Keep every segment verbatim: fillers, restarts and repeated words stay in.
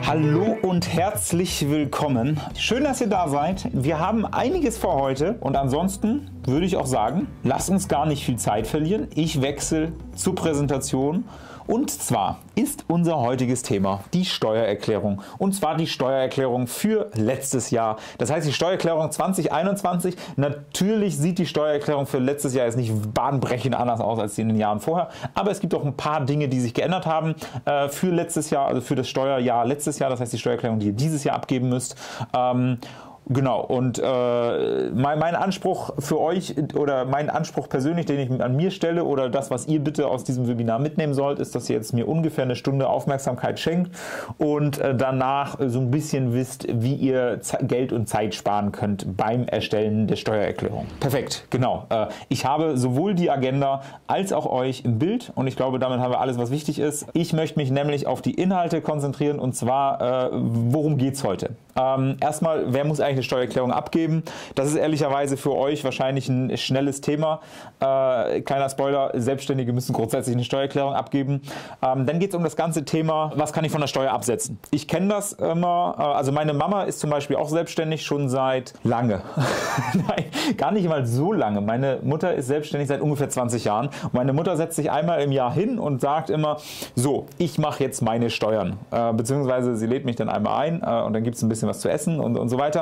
Hallo und herzlich willkommen. Schön, dass ihr da seid. Wir haben einiges vor heute und ansonsten würde ich auch sagen, lasst uns gar nicht viel Zeit verlieren. Ich wechsle zur Präsentation. Und zwar ist unser heutiges Thema die Steuererklärung. Und zwar die Steuererklärung für letztes Jahr. Das heißt die Steuererklärung zwanzig einundzwanzig. Natürlich sieht die Steuererklärung für letztes Jahr jetzt nicht bahnbrechend anders aus als in den Jahren vorher. Aber es gibt auch ein paar Dinge, die sich geändert haben äh, für letztes Jahr, also für das Steuerjahr letztes Jahr. Das heißt die Steuererklärung, die ihr dieses Jahr abgeben müsst. Ähm, Genau, und äh, mein, mein Anspruch für euch oder mein Anspruch persönlich, den ich an mir stelle oder das, was ihr bitte aus diesem Webinar mitnehmen sollt, ist, dass ihr jetzt mir ungefähr eine Stunde Aufmerksamkeit schenkt und äh, danach so ein bisschen wisst, wie ihr Geld und Zeit sparen könnt beim Erstellen der Steuererklärung. Perfekt, genau. Äh, ich habe sowohl die Agenda als auch euch im Bild und ich glaube, damit haben wir alles, was wichtig ist. Ich möchte mich nämlich auf die Inhalte konzentrieren und zwar, äh, worum geht es heute? Ähm, erstmal, wer muss eigentlich eine Steuererklärung abgeben? Das ist ehrlicherweise für euch wahrscheinlich ein schnelles Thema. Äh, kleiner Spoiler, Selbstständige müssen grundsätzlich eine Steuererklärung abgeben. Ähm, dann geht es um das ganze Thema, was kann ich von der Steuer absetzen? Ich kenne das immer, äh, also meine Mama ist zum Beispiel auch selbstständig, schon seit lange. Nein, gar nicht mal so lange. Meine Mutter ist selbstständig seit ungefähr zwanzig Jahren. Und meine Mutter setzt sich einmal im Jahr hin und sagt immer, so, ich mache jetzt meine Steuern. Äh, beziehungsweise sie lädt mich dann einmal ein äh, und dann gibt es ein bisschen was zu essen und, und so weiter.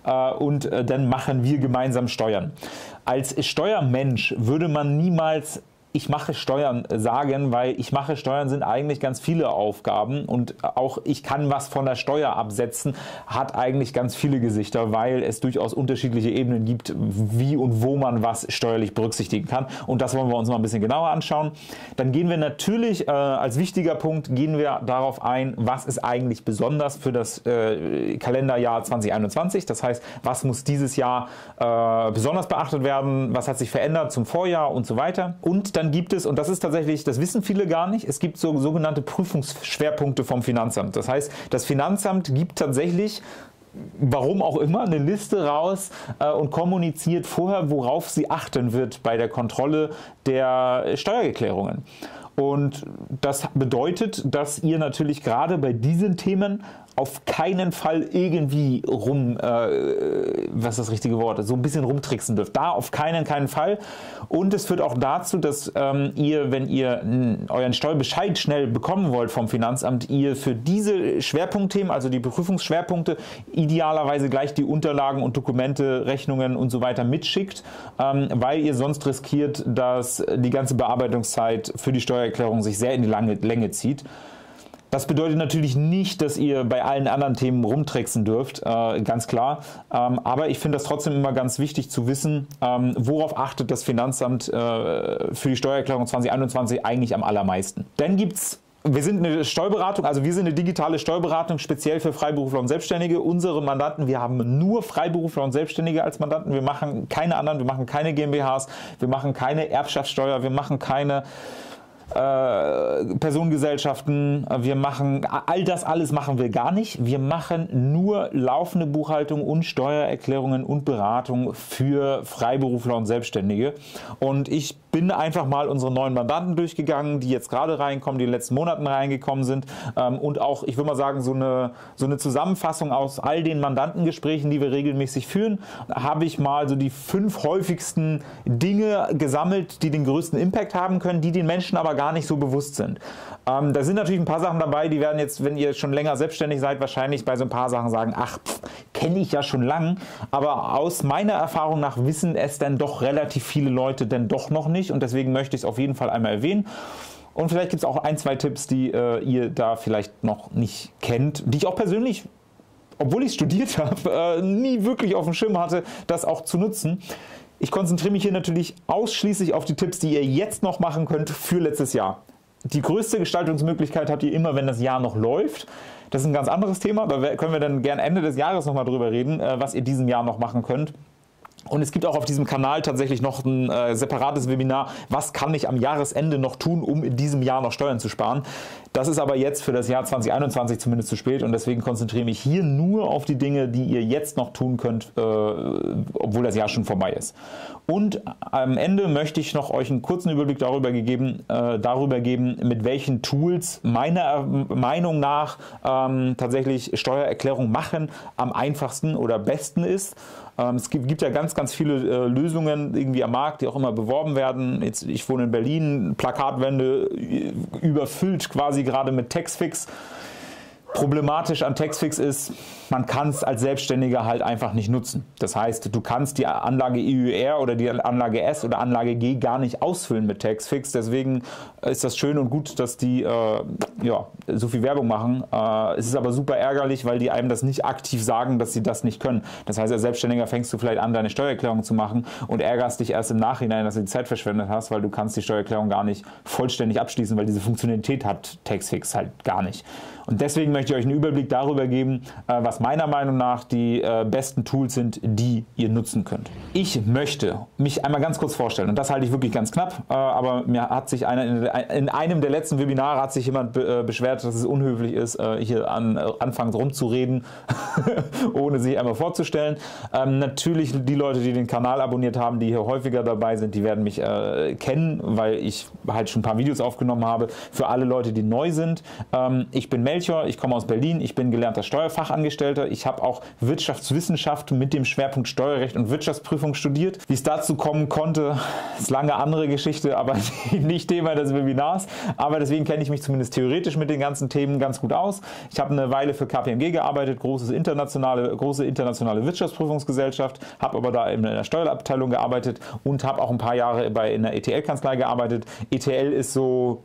Und dann machen wir gemeinsam Steuern. Als Steuermensch würde man niemals ich mache Steuern sagen, weil ich mache Steuern sind eigentlich ganz viele Aufgaben und auch ich kann was von der Steuer absetzen, hat eigentlich ganz viele Gesichter, weil es durchaus unterschiedliche Ebenen gibt, wie und wo man was steuerlich berücksichtigen kann und das wollen wir uns mal ein bisschen genauer anschauen. Dann gehen wir natürlich äh, als wichtiger Punkt, gehen wir darauf ein, was ist eigentlich besonders für das äh, Kalenderjahr zwanzig einundzwanzig, das heißt, was muss dieses Jahr äh, besonders beachtet werden, was hat sich verändert zum Vorjahr und so weiter und dann Dann gibt es, und das ist tatsächlich, das wissen viele gar nicht, es gibt so sogenannte Prüfungsschwerpunkte vom Finanzamt. Das heißt, das Finanzamt gibt tatsächlich, warum auch immer, eine Liste raus äh, und kommuniziert vorher, worauf sie achten wird bei der Kontrolle der Steuererklärungen. Und das bedeutet, dass ihr natürlich gerade bei diesen Themen auf keinen Fall irgendwie rum, äh, was ist das richtige Wort, so ein bisschen rumtricksen dürft. Da auf keinen, keinen Fall. Und es führt auch dazu, dass ähm, ihr, wenn ihr n, euren Steuerbescheid schnell bekommen wollt vom Finanzamt, ihr für diese Schwerpunktthemen, also die Prüfungsschwerpunkte, idealerweise gleich die Unterlagen und Dokumente, Rechnungen und so weiter mitschickt, ähm, weil ihr sonst riskiert, dass die ganze Bearbeitungszeit für die Steuererklärung sich sehr in die lange Länge zieht. Das bedeutet natürlich nicht, dass ihr bei allen anderen Themen rumtricksen dürft, äh, ganz klar. Ähm, aber ich finde das trotzdem immer ganz wichtig zu wissen, ähm, worauf achtet das Finanzamt äh, für die Steuererklärung zwanzig einundzwanzig eigentlich am allermeisten. Dann gibt es Wir sind eine Steuerberatung, also wir sind eine digitale Steuerberatung, speziell für Freiberufler und Selbstständige. Unsere Mandanten, wir haben nur Freiberufler und Selbstständige als Mandanten. Wir machen keine anderen, wir machen keine GmbHs, wir machen keine Erbschaftssteuer, wir machen keine Äh, Personengesellschaften, wir machen, all das alles machen wir gar nicht. Wir machen nur laufende Buchhaltung und Steuererklärungen und Beratung für Freiberufler und Selbstständige. Und ich bin einfach mal unsere neuen Mandanten durchgegangen, die jetzt gerade reinkommen, die in den letzten Monaten reingekommen sind ähm, und auch, ich würde mal sagen, so eine, so eine Zusammenfassung aus all den Mandantengesprächen, die wir regelmäßig führen, habe ich mal so die fünf häufigsten Dinge gesammelt, die den größten Impact haben können, die den Menschen aber gar nicht so bewusst sind. Ähm, da sind natürlich ein paar Sachen dabei, die werden jetzt, wenn ihr schon länger selbstständig seid, wahrscheinlich bei so ein paar Sachen sagen, ach, kenne ich ja schon lang, aber aus meiner Erfahrung nach wissen es dann doch relativ viele Leute denn doch noch nicht und deswegen möchte ich es auf jeden Fall einmal erwähnen. Und vielleicht gibt es auch ein, zwei Tipps, die äh, ihr da vielleicht noch nicht kennt, die ich auch persönlich, obwohl ich studiert habe, äh, nie wirklich auf dem Schirm hatte, das auch zu nutzen. Ich konzentriere mich hier natürlich ausschließlich auf die Tipps, die ihr jetzt noch machen könnt für letztes Jahr. Die größte Gestaltungsmöglichkeit habt ihr immer, wenn das Jahr noch läuft. Das ist ein ganz anderes Thema, da können wir dann gern Ende des Jahres nochmal drüber reden, was ihr diesen Jahr noch machen könnt. Und es gibt auch auf diesem Kanal tatsächlich noch ein äh, separates Webinar, was kann ich am Jahresende noch tun, um in diesem Jahr noch Steuern zu sparen. Das ist aber jetzt für das Jahr zweitausendeinundzwanzig zumindest zu spät und deswegen konzentriere ich mich hier nur auf die Dinge, die ihr jetzt noch tun könnt, äh, obwohl das Jahr schon vorbei ist. Und am Ende möchte ich noch euch einen kurzen Überblick darüber, gegeben, äh, darüber geben, mit welchen Tools meiner Meinung nach ähm, tatsächlich Steuererklärung machen am einfachsten oder besten ist. Ähm, es gibt, gibt ja ganz, ganz viele äh, Lösungen irgendwie am Markt, die auch immer beworben werden. Jetzt, ich wohne in Berlin, Plakatwände überfüllt quasi gerade mit Taxfix. Problematisch an Taxfix ist, man kann es als Selbstständiger halt einfach nicht nutzen. Das heißt, du kannst die Anlage E U R oder die Anlage S oder Anlage G gar nicht ausfüllen mit Taxfix. Deswegen ist das schön und gut, dass die äh, ja, so viel Werbung machen. Äh, es ist aber super ärgerlich, weil die einem das nicht aktiv sagen, dass sie das nicht können. Das heißt, als Selbstständiger fängst du vielleicht an, deine Steuererklärung zu machen und ärgerst dich erst im Nachhinein, dass du die Zeit verschwendet hast, weil du kannst die Steuererklärung gar nicht vollständig abschließen, weil diese Funktionalität hat Taxfix halt gar nicht. Und deswegen möchte ich euch einen Überblick darüber geben, was meiner Meinung nach die besten Tools sind, die ihr nutzen könnt. Ich möchte mich einmal ganz kurz vorstellen und das halte ich wirklich ganz knapp, aber mir hat sich einer, in einem der letzten Webinare hat sich jemand beschwert, dass es unhöflich ist, hier an, anfangen rumzureden, ohne sich einmal vorzustellen. Ähm, natürlich die Leute, die den Kanal abonniert haben, die hier häufiger dabei sind, die werden mich äh, kennen, weil ich halt schon ein paar Videos aufgenommen habe. Für alle Leute, die neu sind, ähm, ich bin Melchior, ich komme aus Berlin, ich bin gelernter Steuerfachangestellter, ich habe auch Wirtschaftswissenschaft mit dem Schwerpunkt Steuerrecht und Wirtschaftsprüfung studiert. Wie es dazu kommen konnte, ist lange andere Geschichte, aber nicht Thema des Webinars, aber deswegen kenne ich mich zumindest theoretisch mit den ganzen Themen ganz gut aus. Ich habe eine Weile für K P M G gearbeitet, großes internationale, große internationale Wirtschaftsprüfungsgesellschaft, habe aber da in der Steuerabteilung gearbeitet und habe auch ein paar Jahre bei einer E T L-Kanzlei gearbeitet. E T L ist so,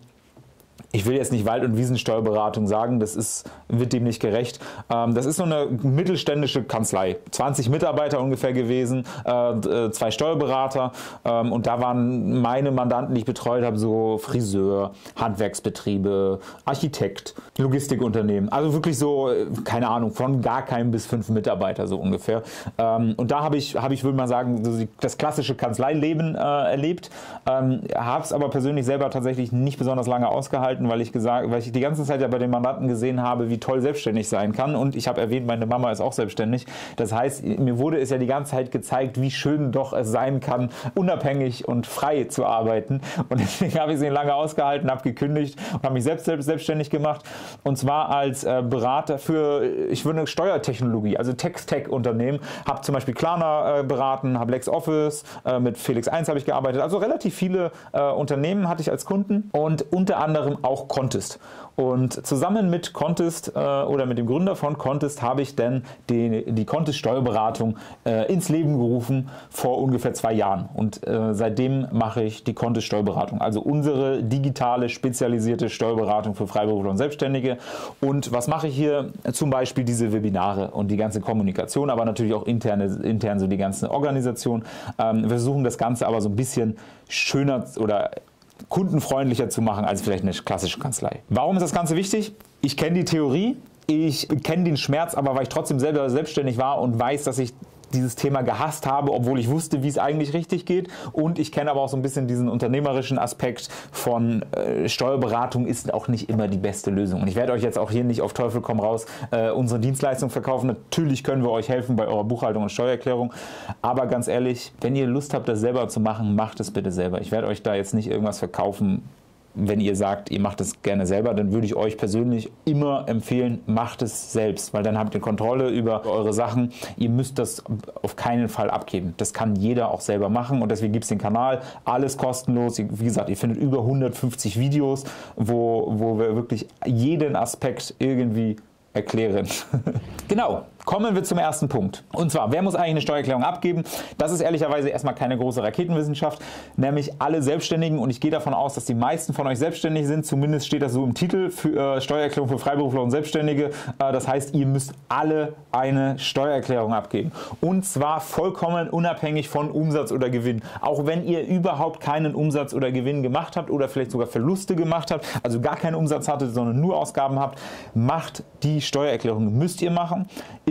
ich will jetzt nicht Wald- und Wiesensteuerberatung sagen, das ist, wird dem nicht gerecht. Ähm, das ist so eine mittelständische Kanzlei, zwanzig Mitarbeiter ungefähr gewesen, äh, zwei Steuerberater ähm, und da waren meine Mandanten, die ich betreut habe, so Friseur, Handwerksbetriebe, Architekt, Logistikunternehmen, also wirklich so, keine Ahnung, von gar keinem bis fünf Mitarbeiter so ungefähr. Ähm, und da habe ich, habe ich, würde mal sagen, so das klassische Kanzleileben äh, erlebt, ähm, habe es aber persönlich selber tatsächlich nicht besonders lange ausgehalten, weil ich gesagt, weil ich die ganze Zeit ja bei den Mandanten gesehen habe, wie toll selbstständig sein kann und ich habe erwähnt, meine Mama ist auch selbstständig. Das heißt, mir wurde es ja die ganze Zeit gezeigt, wie schön doch es sein kann, unabhängig und frei zu arbeiten und deswegen habe ich sie lange ausgehalten, habe gekündigt und habe mich selbst, selbst selbstständig gemacht und zwar als äh, Berater für, ich würde Steuertechnologie, also Text-Tech-Unternehmen, habe zum Beispiel Klarna äh, beraten, habe LexOffice, äh, mit Felix eins habe ich gearbeitet, also relativ viele äh, Unternehmen hatte ich als Kunden und unter anderem auch Contest. Und zusammen mit Contest äh, oder mit dem Gründer von Contest habe ich dann die, die Contest Steuerberatung äh, ins Leben gerufen vor ungefähr zwei Jahren. Und äh, seitdem mache ich die Contest Steuerberatung, also unsere digitale, spezialisierte Steuerberatung für Freiberufler und Selbstständige. Und was mache ich hier? Zum Beispiel diese Webinare und die ganze Kommunikation, aber natürlich auch interne, intern so die ganze Organisation. Ähm, wir versuchen das Ganze aber so ein bisschen schöner oder kundenfreundlicher zu machen als vielleicht eine klassische Kanzlei. Warum ist das Ganze wichtig? Ich kenne die Theorie, ich kenne den Schmerz, aber weil ich trotzdem selber selbstständig war und weiß, dass ich dieses Thema gehasst habe, obwohl ich wusste, wie es eigentlich richtig geht. Und ich kenne aber auch so ein bisschen diesen unternehmerischen Aspekt von äh, Steuerberatung ist auch nicht immer die beste Lösung. Und ich werde euch jetzt auch hier nicht auf Teufel komm raus äh, unsere Dienstleistung verkaufen. Natürlich können wir euch helfen bei eurer Buchhaltung und Steuererklärung. Aber ganz ehrlich, wenn ihr Lust habt, das selber zu machen, macht es bitte selber. Ich werde euch da jetzt nicht irgendwas verkaufen. Wenn ihr sagt, ihr macht es gerne selber, dann würde ich euch persönlich immer empfehlen, macht es selbst, weil dann habt ihr Kontrolle über eure Sachen. Ihr müsst das auf keinen Fall abgeben. Das kann jeder auch selber machen und deswegen gibt es den Kanal, alles kostenlos. Wie gesagt, ihr findet über hundertfünfzig Videos, wo, wo wir wirklich jeden Aspekt irgendwie erklären. Genau, kommen wir zum ersten Punkt. Und zwar, wer muss eigentlich eine Steuererklärung abgeben? Das ist ehrlicherweise erstmal keine große Raketenwissenschaft, nämlich alle Selbstständigen und ich gehe davon aus, dass die meisten von euch selbstständig sind, zumindest steht das so im Titel, für äh, Steuererklärung für Freiberufler und Selbstständige. Äh, das heißt, ihr müsst alle eine Steuererklärung abgeben und zwar vollkommen unabhängig von Umsatz oder Gewinn. Auch wenn ihr überhaupt keinen Umsatz oder Gewinn gemacht habt oder vielleicht sogar Verluste gemacht habt, also gar keinen Umsatz hattet, sondern nur Ausgaben habt, macht die Steuererklärung. Müsst ihr machen, ist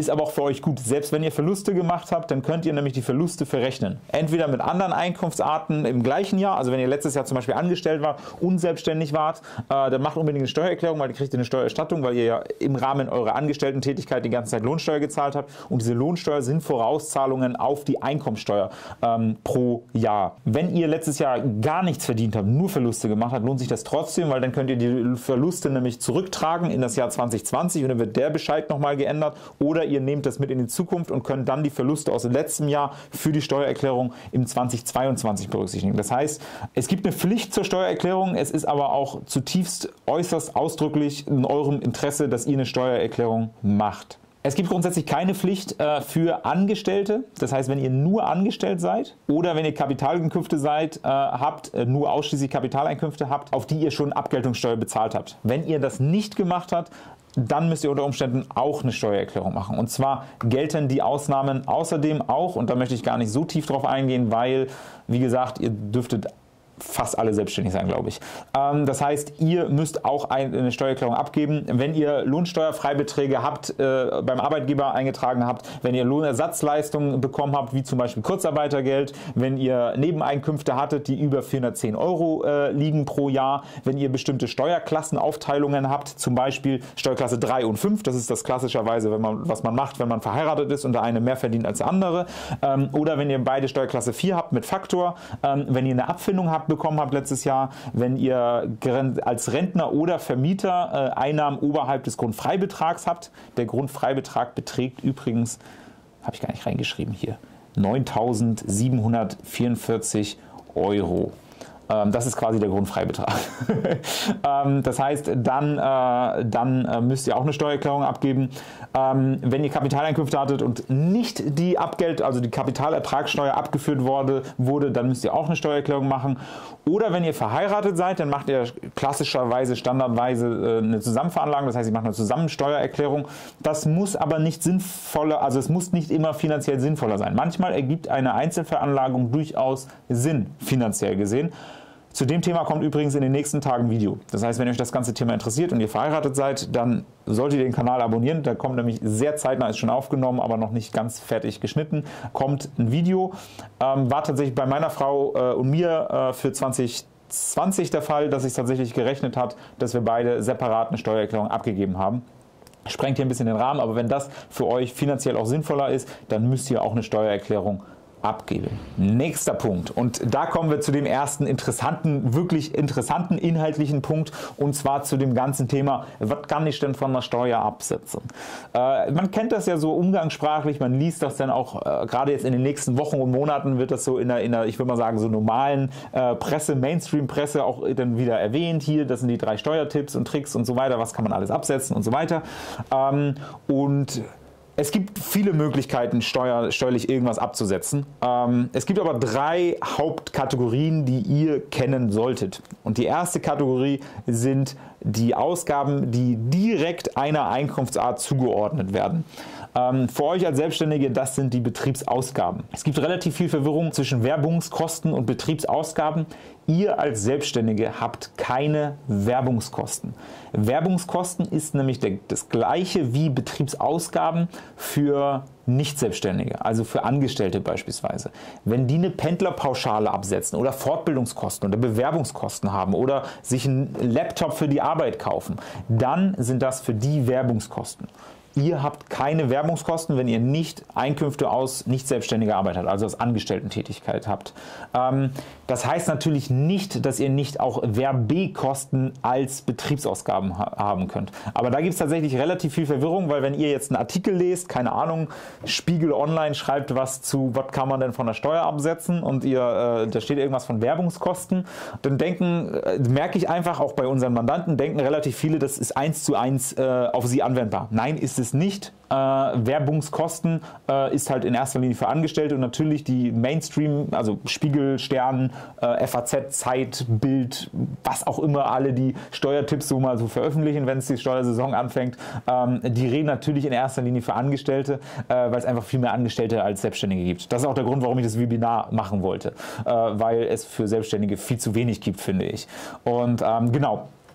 ist aber auch für euch gut. Selbst wenn ihr Verluste gemacht habt, dann könnt ihr nämlich die Verluste verrechnen. Entweder mit anderen Einkunftsarten im gleichen Jahr, also wenn ihr letztes Jahr zum Beispiel angestellt wart, unselbstständig wart, äh, dann macht unbedingt eine Steuererklärung, weil ihr kriegt eine Steuererstattung, weil ihr ja im Rahmen eurer Angestellten-Tätigkeit die ganze Zeit Lohnsteuer gezahlt habt. Und diese Lohnsteuer sind Vorauszahlungen auf die Einkommensteuer ähm, pro Jahr. Wenn ihr letztes Jahr gar nichts verdient habt, nur Verluste gemacht habt, lohnt sich das trotzdem, weil dann könnt ihr die Verluste nämlich zurücktragen in das Jahr zwanzig zwanzig und dann wird der Bescheid nochmal geändert. Oder ihr nehmt das mit in die Zukunft und könnt dann die Verluste aus dem letzten Jahr für die Steuererklärung im zwanzig zweiundzwanzig berücksichtigen. Das heißt, es gibt eine Pflicht zur Steuererklärung, es ist aber auch zutiefst äußerst ausdrücklich in eurem Interesse, dass ihr eine Steuererklärung macht. Es gibt grundsätzlich keine Pflicht äh, für Angestellte, das heißt, wenn ihr nur angestellt seid oder wenn ihr Kapitaleinkünfte seid, äh, habt, äh, nur ausschließlich Kapitaleinkünfte habt, auf die ihr schon Abgeltungssteuer bezahlt habt. Wenn ihr das nicht gemacht habt, dann müsst ihr unter Umständen auch eine Steuererklärung machen. Und zwar gelten die Ausnahmen außerdem auch, und da möchte ich gar nicht so tief drauf eingehen, weil, wie gesagt, ihr dürftet fast alle selbstständig sein, glaube ich. Ähm, das heißt, ihr müsst auch eine Steuererklärung abgeben, wenn ihr Lohnsteuerfreibeträge habt, äh, beim Arbeitgeber eingetragen habt, wenn ihr Lohnersatzleistungen bekommen habt, wie zum Beispiel Kurzarbeitergeld, wenn ihr Nebeneinkünfte hattet, die über vierhundertzehn Euro äh, liegen pro Jahr, wenn ihr bestimmte Steuerklassenaufteilungen habt, zum Beispiel Steuerklasse drei und fünf, das ist das klassischerweise, wenn man, was man macht, wenn man verheiratet ist und der eine mehr verdient als der andere, ähm, oder wenn ihr beide Steuerklasse vier habt mit Faktor, ähm, wenn ihr eine Abfindung habt, bekommen habt letztes Jahr, wenn ihr als Rentner oder Vermieter äh, Einnahmen oberhalb des Grundfreibetrags habt. Der Grundfreibetrag beträgt übrigens, habe ich gar nicht reingeschrieben hier, neuntausendsiebenhundertvierundvierzig Euro. Ähm, das ist quasi der Grundfreibetrag. ähm, das heißt, dann, äh, dann äh, müsst ihr auch eine Steuererklärung abgeben. Ähm, wenn ihr Kapitaleinkünfte hattet und nicht die Abgelt, also die Kapitalertragssteuer abgeführt wurde, wurde, dann müsst ihr auch eine Steuererklärung machen. Oder wenn ihr verheiratet seid, dann macht ihr klassischerweise, standardweise äh, eine Zusammenveranlagung, das heißt, ihr macht eine Zusammensteuererklärung. Das muss aber nicht sinnvoller, also es muss nicht immer finanziell sinnvoller sein. Manchmal ergibt eine Einzelveranlagung durchaus Sinn, finanziell gesehen. Zu dem Thema kommt übrigens in den nächsten Tagen ein Video. Das heißt, wenn euch das ganze Thema interessiert und ihr verheiratet seid, dann solltet ihr den Kanal abonnieren. Da kommt nämlich sehr zeitnah, ist schon aufgenommen, aber noch nicht ganz fertig geschnitten, kommt ein Video. Ähm, war tatsächlich bei meiner Frau äh, und mir äh, für zwanzig zwanzig der Fall, dass es tatsächlich gerechnet hat, dass wir beide separat eine Steuererklärung abgegeben haben. Sprengt hier ein bisschen den Rahmen, aber wenn das für euch finanziell auch sinnvoller ist, dann müsst ihr auch eine Steuererklärung abgeben. Nächster Punkt, und da kommen wir zu dem ersten interessanten, wirklich interessanten inhaltlichen Punkt, und zwar zu dem ganzen Thema, was kann ich denn von der Steuer absetzen? Äh, man kennt das ja so umgangssprachlich, man liest das dann auch, äh, gerade jetzt in den nächsten Wochen und Monaten wird das so in der, in der ich würde mal sagen, so normalen äh, Presse, Mainstream-Presse auch dann wieder erwähnt. Hier, das sind die drei Steuertipps und Tricks und so weiter, was kann man alles absetzen und so weiter. Ähm, und Es gibt viele Möglichkeiten, steuer, steuerlich irgendwas abzusetzen. Ähm, es gibt aber drei Hauptkategorien, die ihr kennen solltet. Und die erste Kategorie sind die Ausgaben, die direkt einer Einkunftsart zugeordnet werden. Ähm, für euch als Selbstständige, das sind die Betriebsausgaben. Es gibt relativ viel Verwirrung zwischen Werbungskosten und Betriebsausgaben. Ihr als Selbstständige habt keine Werbungskosten. Werbungskosten ist nämlich der, das gleiche wie Betriebsausgaben für Nicht-Selbstständige, also für Angestellte beispielsweise. Wenn die eine Pendlerpauschale absetzen oder Fortbildungskosten oder Bewerbungskosten haben oder sich einen Laptop für die Arbeit kaufen, dann sind das für die Werbungskosten. Ihr habt keine Werbungskosten, wenn ihr nicht Einkünfte aus nicht selbstständiger Arbeit habt, also aus Angestellten-Tätigkeit habt. Ähm, das heißt natürlich nicht, dass ihr nicht auch Werbekosten als Betriebsausgaben ha haben könnt. Aber da gibt es tatsächlich relativ viel Verwirrung, weil wenn ihr jetzt einen Artikel lest, keine Ahnung, Spiegel Online schreibt was zu, was kann man denn von der Steuer absetzen, und ihr, äh, da steht irgendwas von Werbungskosten, dann denken, äh, merke ich einfach, auch bei unseren Mandanten, denken relativ viele, das ist eins zu eins äh, auf sie anwendbar. Nein, ist es nicht. Äh, Werbungskosten äh, ist halt in erster Linie für Angestellte, und natürlich die Mainstream, also Spiegel, Stern, äh, F A Z, Zeit, Bild, was auch immer, alle die Steuertipps so mal so veröffentlichen, wenn es die Steuersaison anfängt, ähm, die reden natürlich in erster Linie für Angestellte, äh, weil es einfach viel mehr Angestellte als Selbstständige gibt. Das ist auch der Grund, warum ich das Webinar machen wollte, äh, weil es für Selbstständige viel zu wenig gibt, finde ich. Und ähm, genau.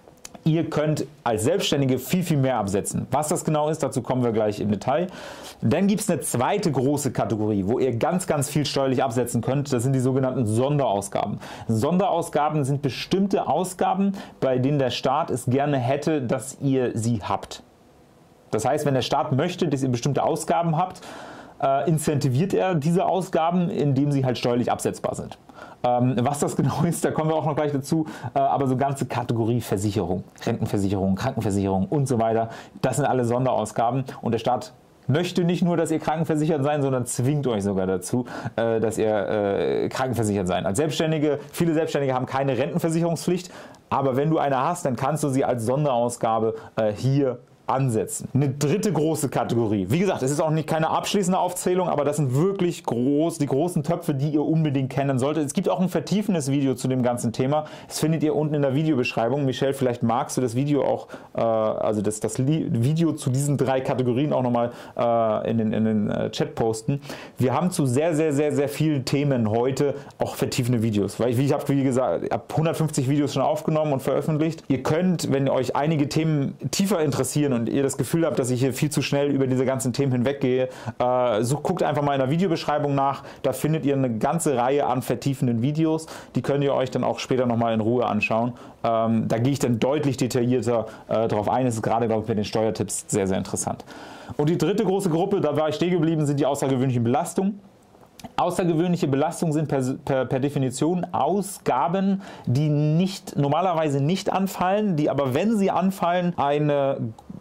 Ihr könnt als Selbstständige viel, viel mehr absetzen. Was das genau ist, dazu kommen wir gleich im Detail. Dann gibt es eine zweite große Kategorie, wo ihr ganz, ganz viel steuerlich absetzen könnt. Das sind die sogenannten Sonderausgaben. Sonderausgaben sind bestimmte Ausgaben, bei denen der Staat es gerne hätte, dass ihr sie habt. Das heißt, wenn der Staat möchte, dass ihr bestimmte Ausgaben habt, äh, incentiviert er diese Ausgaben, indem sie halt steuerlich absetzbar sind. Ähm, was das genau ist, da kommen wir auch noch gleich dazu, äh, aber so ganze Kategorie Versicherung, Rentenversicherung, Krankenversicherung und so weiter, das sind alle Sonderausgaben und der Staat möchte nicht nur, dass ihr krankenversichert seid, sondern zwingt euch sogar dazu, äh, dass ihr äh, krankenversichert seid. Als Selbstständige, viele Selbstständige haben keine Rentenversicherungspflicht, aber wenn du eine hast, dann kannst du sie als Sonderausgabe äh, hier ansetzen. Eine dritte große Kategorie. Wie gesagt, es ist auch nicht keine abschließende Aufzählung, aber das sind wirklich groß, die großen Töpfe, die ihr unbedingt kennen solltet. Es gibt auch ein vertiefendes Video zu dem ganzen Thema. Das findet ihr unten in der Videobeschreibung. Michelle, vielleicht magst du das Video auch, äh, also das, das Video zu diesen drei Kategorien auch nochmal äh, in den, in den äh, Chat posten. Wir haben zu sehr, sehr, sehr, sehr vielen Themen heute auch vertiefende Videos. Weil ich, wie ich habe, wie gesagt, ich habe hundertfünfzig Videos schon aufgenommen und veröffentlicht. Ihr könnt, wenn euch einige Themen tiefer interessieren und ihr das Gefühl habt, dass ich hier viel zu schnell über diese ganzen Themen hinweggehe, äh, so guckt einfach mal in der Videobeschreibung nach. Da findet ihr eine ganze Reihe an vertiefenden Videos. Die könnt ihr euch dann auch später nochmal in Ruhe anschauen. Ähm, da gehe ich dann deutlich detaillierter äh, darauf ein. Das ist gerade, glaube ich, mit den Steuertipps sehr, sehr interessant. Und die dritte große Gruppe, da war ich stehen geblieben, sind die außergewöhnlichen Belastungen. Außergewöhnliche Belastungen sind per, per, per Definition Ausgaben, die nicht, normalerweise nicht anfallen, die aber, wenn sie anfallen, eine,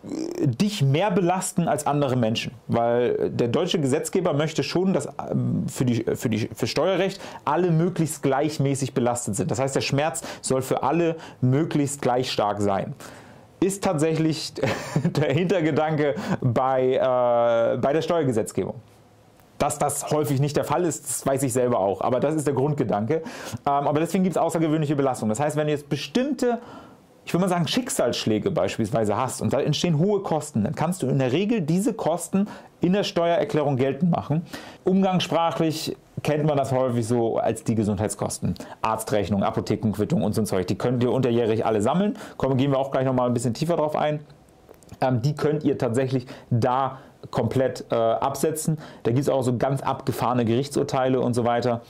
dich mehr belasten als andere Menschen. Weil der deutsche Gesetzgeber möchte schon, dass für, die, für, die, für Steuerrecht alle möglichst gleichmäßig belastet sind. Das heißt, der Schmerz soll für alle möglichst gleich stark sein. Ist tatsächlich der Hintergedanke bei, äh, bei der Steuergesetzgebung. Dass das häufig nicht der Fall ist, das weiß ich selber auch, aber das ist der Grundgedanke. Ähm, aber deswegen gibt es außergewöhnliche Belastungen. Das heißt, wenn du jetzt bestimmte, ich würde mal sagen, Schicksalsschläge beispielsweise hast und da entstehen hohe Kosten, dann kannst du in der Regel diese Kosten in der Steuererklärung geltend machen. Umgangssprachlich kennt man das häufig so als die Gesundheitskosten. Arztrechnung, Apothekenquittung und so ein Zeug. Die könnt ihr unterjährig alle sammeln. Kommen, gehen wir auch gleich nochmal ein bisschen tiefer drauf ein. Ähm, die könnt ihr tatsächlich da komplett äh, absetzen. Da gibt es auch so ganz abgefahrene Gerichtsurteile und so weiter.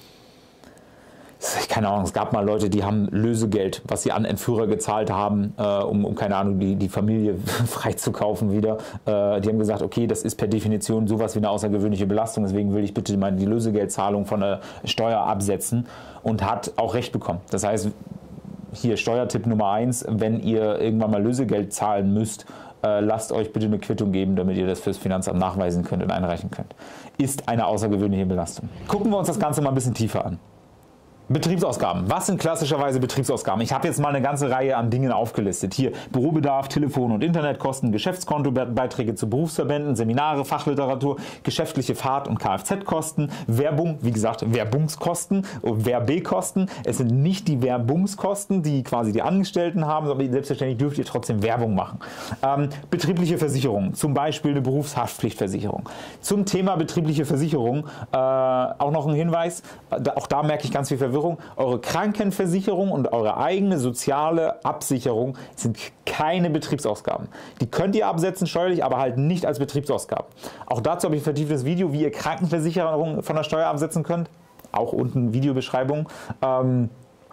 Keine Ahnung, es gab mal Leute, die haben Lösegeld, was sie an Entführer gezahlt haben, äh, um, um, keine Ahnung, die, die Familie freizukaufen wieder. Äh, die haben gesagt, okay, das ist per Definition sowas wie eine außergewöhnliche Belastung, deswegen will ich bitte mal die Lösegeldzahlung von der Steuer absetzen und hat auch Recht bekommen. Das heißt, hier Steuertipp Nummer eins, wenn ihr irgendwann mal Lösegeld zahlen müsst, äh, lasst euch bitte eine Quittung geben, damit ihr das fürs Finanzamt nachweisen könnt und einreichen könnt. Ist eine außergewöhnliche Belastung. Gucken wir uns das Ganze mal ein bisschen tiefer an. Betriebsausgaben. Was sind klassischerweise Betriebsausgaben? Ich habe jetzt mal eine ganze Reihe an Dingen aufgelistet. Hier Bürobedarf, Telefon- und Internetkosten, Geschäftskontobeiträge zu Berufsverbänden, Seminare, Fachliteratur, geschäftliche Fahrt- und Kfz-Kosten, Werbung, wie gesagt, Werbungskosten, Werbekosten. Es sind nicht die Werbungskosten, die quasi die Angestellten haben, aber selbstverständlich dürft ihr trotzdem Werbung machen. Ähm, betriebliche Versicherung, zum Beispiel eine Berufshaftpflichtversicherung. Zum Thema betriebliche Versicherung äh, auch noch ein Hinweis, auch da merke ich ganz viel Verwirrung. Eure Krankenversicherung und eure eigene soziale Absicherung sind keine Betriebsausgaben. Die könnt ihr absetzen steuerlich, aber halt nicht als Betriebsausgaben. Auch dazu habe ich ein vertieftes Video, wie ihr Krankenversicherung von der Steuer absetzen könnt. Auch unten Videobeschreibung. Ähm,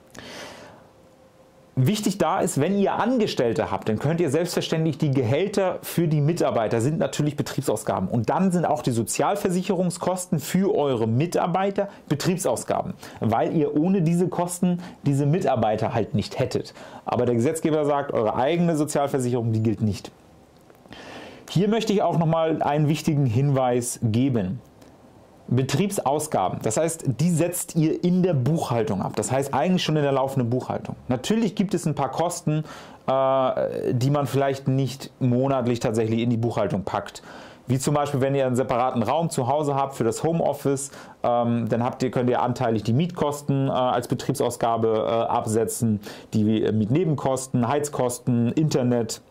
Wichtig da ist, wenn ihr Angestellte habt, dann könnt ihr selbstverständlich die Gehälter für die Mitarbeiter sind natürlich Betriebsausgaben. Und dann sind auch die Sozialversicherungskosten für eure Mitarbeiter Betriebsausgaben, weil ihr ohne diese Kosten diese Mitarbeiter halt nicht hättet. Aber der Gesetzgeber sagt, eure eigene Sozialversicherung, die gilt nicht. Hier möchte ich auch nochmal einen wichtigen Hinweis geben. Betriebsausgaben, das heißt, die setzt ihr in der Buchhaltung ab, das heißt eigentlich schon in der laufenden Buchhaltung. Natürlich gibt es ein paar Kosten, äh, die man vielleicht nicht monatlich tatsächlich in die Buchhaltung packt. Wie zum Beispiel, wenn ihr einen separaten Raum zu Hause habt für das Homeoffice, ähm, dann habt ihr, könnt ihr anteilig die Mietkosten äh, als Betriebsausgabe äh, absetzen, die äh, Mietnebenkosten, Heizkosten, Internet,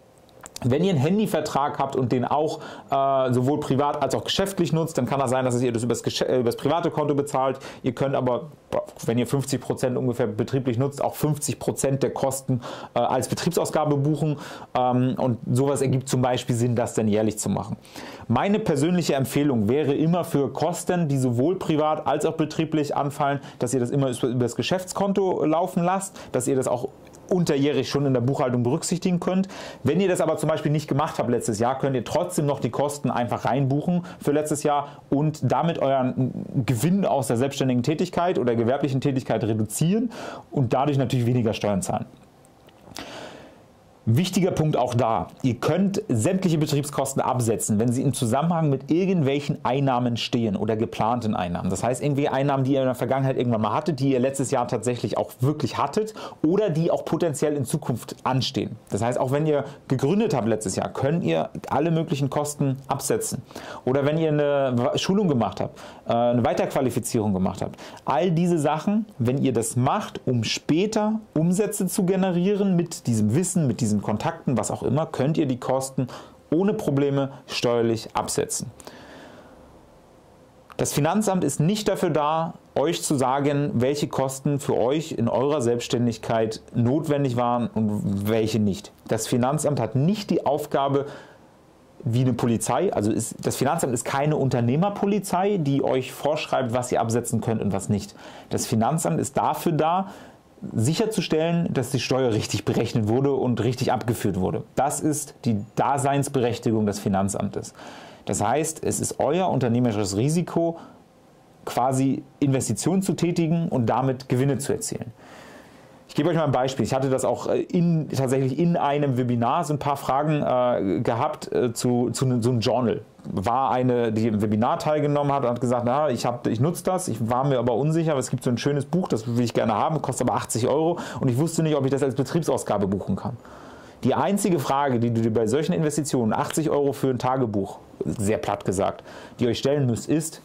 Wenn ihr einen Handyvertrag habt und den auch äh, sowohl privat als auch geschäftlich nutzt, dann kann das sein, dass ihr das über das, über das private Konto bezahlt. Ihr könnt aber, wenn ihr fünfzig Prozent ungefähr betrieblich nutzt, auch fünfzig Prozent der Kosten äh, als Betriebsausgabe buchen. Ähm, und sowas ergibt zum Beispiel Sinn, das dann jährlich zu machen. Meine persönliche Empfehlung wäre immer für Kosten, die sowohl privat als auch betrieblich anfallen, dass ihr das immer über das Geschäftskonto laufen lasst, dass ihr das auch unterjährig schon in der Buchhaltung berücksichtigen könnt. Wenn ihr das aber zum Beispiel nicht gemacht habt letztes Jahr, könnt ihr trotzdem noch die Kosten einfach reinbuchen für letztes Jahr und damit euren Gewinn aus der selbstständigen Tätigkeit oder gewerblichen Tätigkeit reduzieren und dadurch natürlich weniger Steuern zahlen. Wichtiger Punkt auch da, ihr könnt sämtliche Betriebskosten absetzen, wenn sie im Zusammenhang mit irgendwelchen Einnahmen stehen oder geplanten Einnahmen. Das heißt, irgendwie Einnahmen, die ihr in der Vergangenheit irgendwann mal hattet, die ihr letztes Jahr tatsächlich auch wirklich hattet oder die auch potenziell in Zukunft anstehen. Das heißt, auch wenn ihr gegründet habt letztes Jahr, könnt ihr alle möglichen Kosten absetzen. Oder wenn ihr eine Schulung gemacht habt, eine Weiterqualifizierung gemacht habt. All diese Sachen, wenn ihr das macht, um später Umsätze zu generieren mit diesem Wissen, mit diesem Kontakten, was auch immer, könnt ihr die Kosten ohne Probleme steuerlich absetzen. Das Finanzamt ist nicht dafür da, euch zu sagen, welche Kosten für euch in eurer Selbstständigkeit notwendig waren und welche nicht. Das Finanzamt hat nicht die Aufgabe wie eine Polizei, also ist, das Finanzamt ist keine Unternehmerpolizei, die euch vorschreibt, was ihr absetzen könnt und was nicht. Das Finanzamt ist dafür da, sicherzustellen, dass die Steuer richtig berechnet wurde und richtig abgeführt wurde. Das ist die Daseinsberechtigung des Finanzamtes. Das heißt, es ist euer unternehmerisches Risiko, quasi Investitionen zu tätigen und damit Gewinne zu erzielen. Ich gebe euch mal ein Beispiel. Ich hatte das auch in, tatsächlich in einem Webinar, so ein paar Fragen äh, gehabt äh, zu, zu so einem Journal. War eine, die im Webinar teilgenommen hat und hat gesagt, na, ich, hab, ich nutze das, ich war mir aber unsicher, aber es gibt so ein schönes Buch, das will ich gerne haben, kostet aber achtzig Euro und ich wusste nicht, ob ich das als Betriebsausgabe buchen kann. Die einzige Frage, die du dir bei solchen Investitionen, achtzig Euro für ein Tagebuch, sehr platt gesagt, die euch stellen müsst, ist,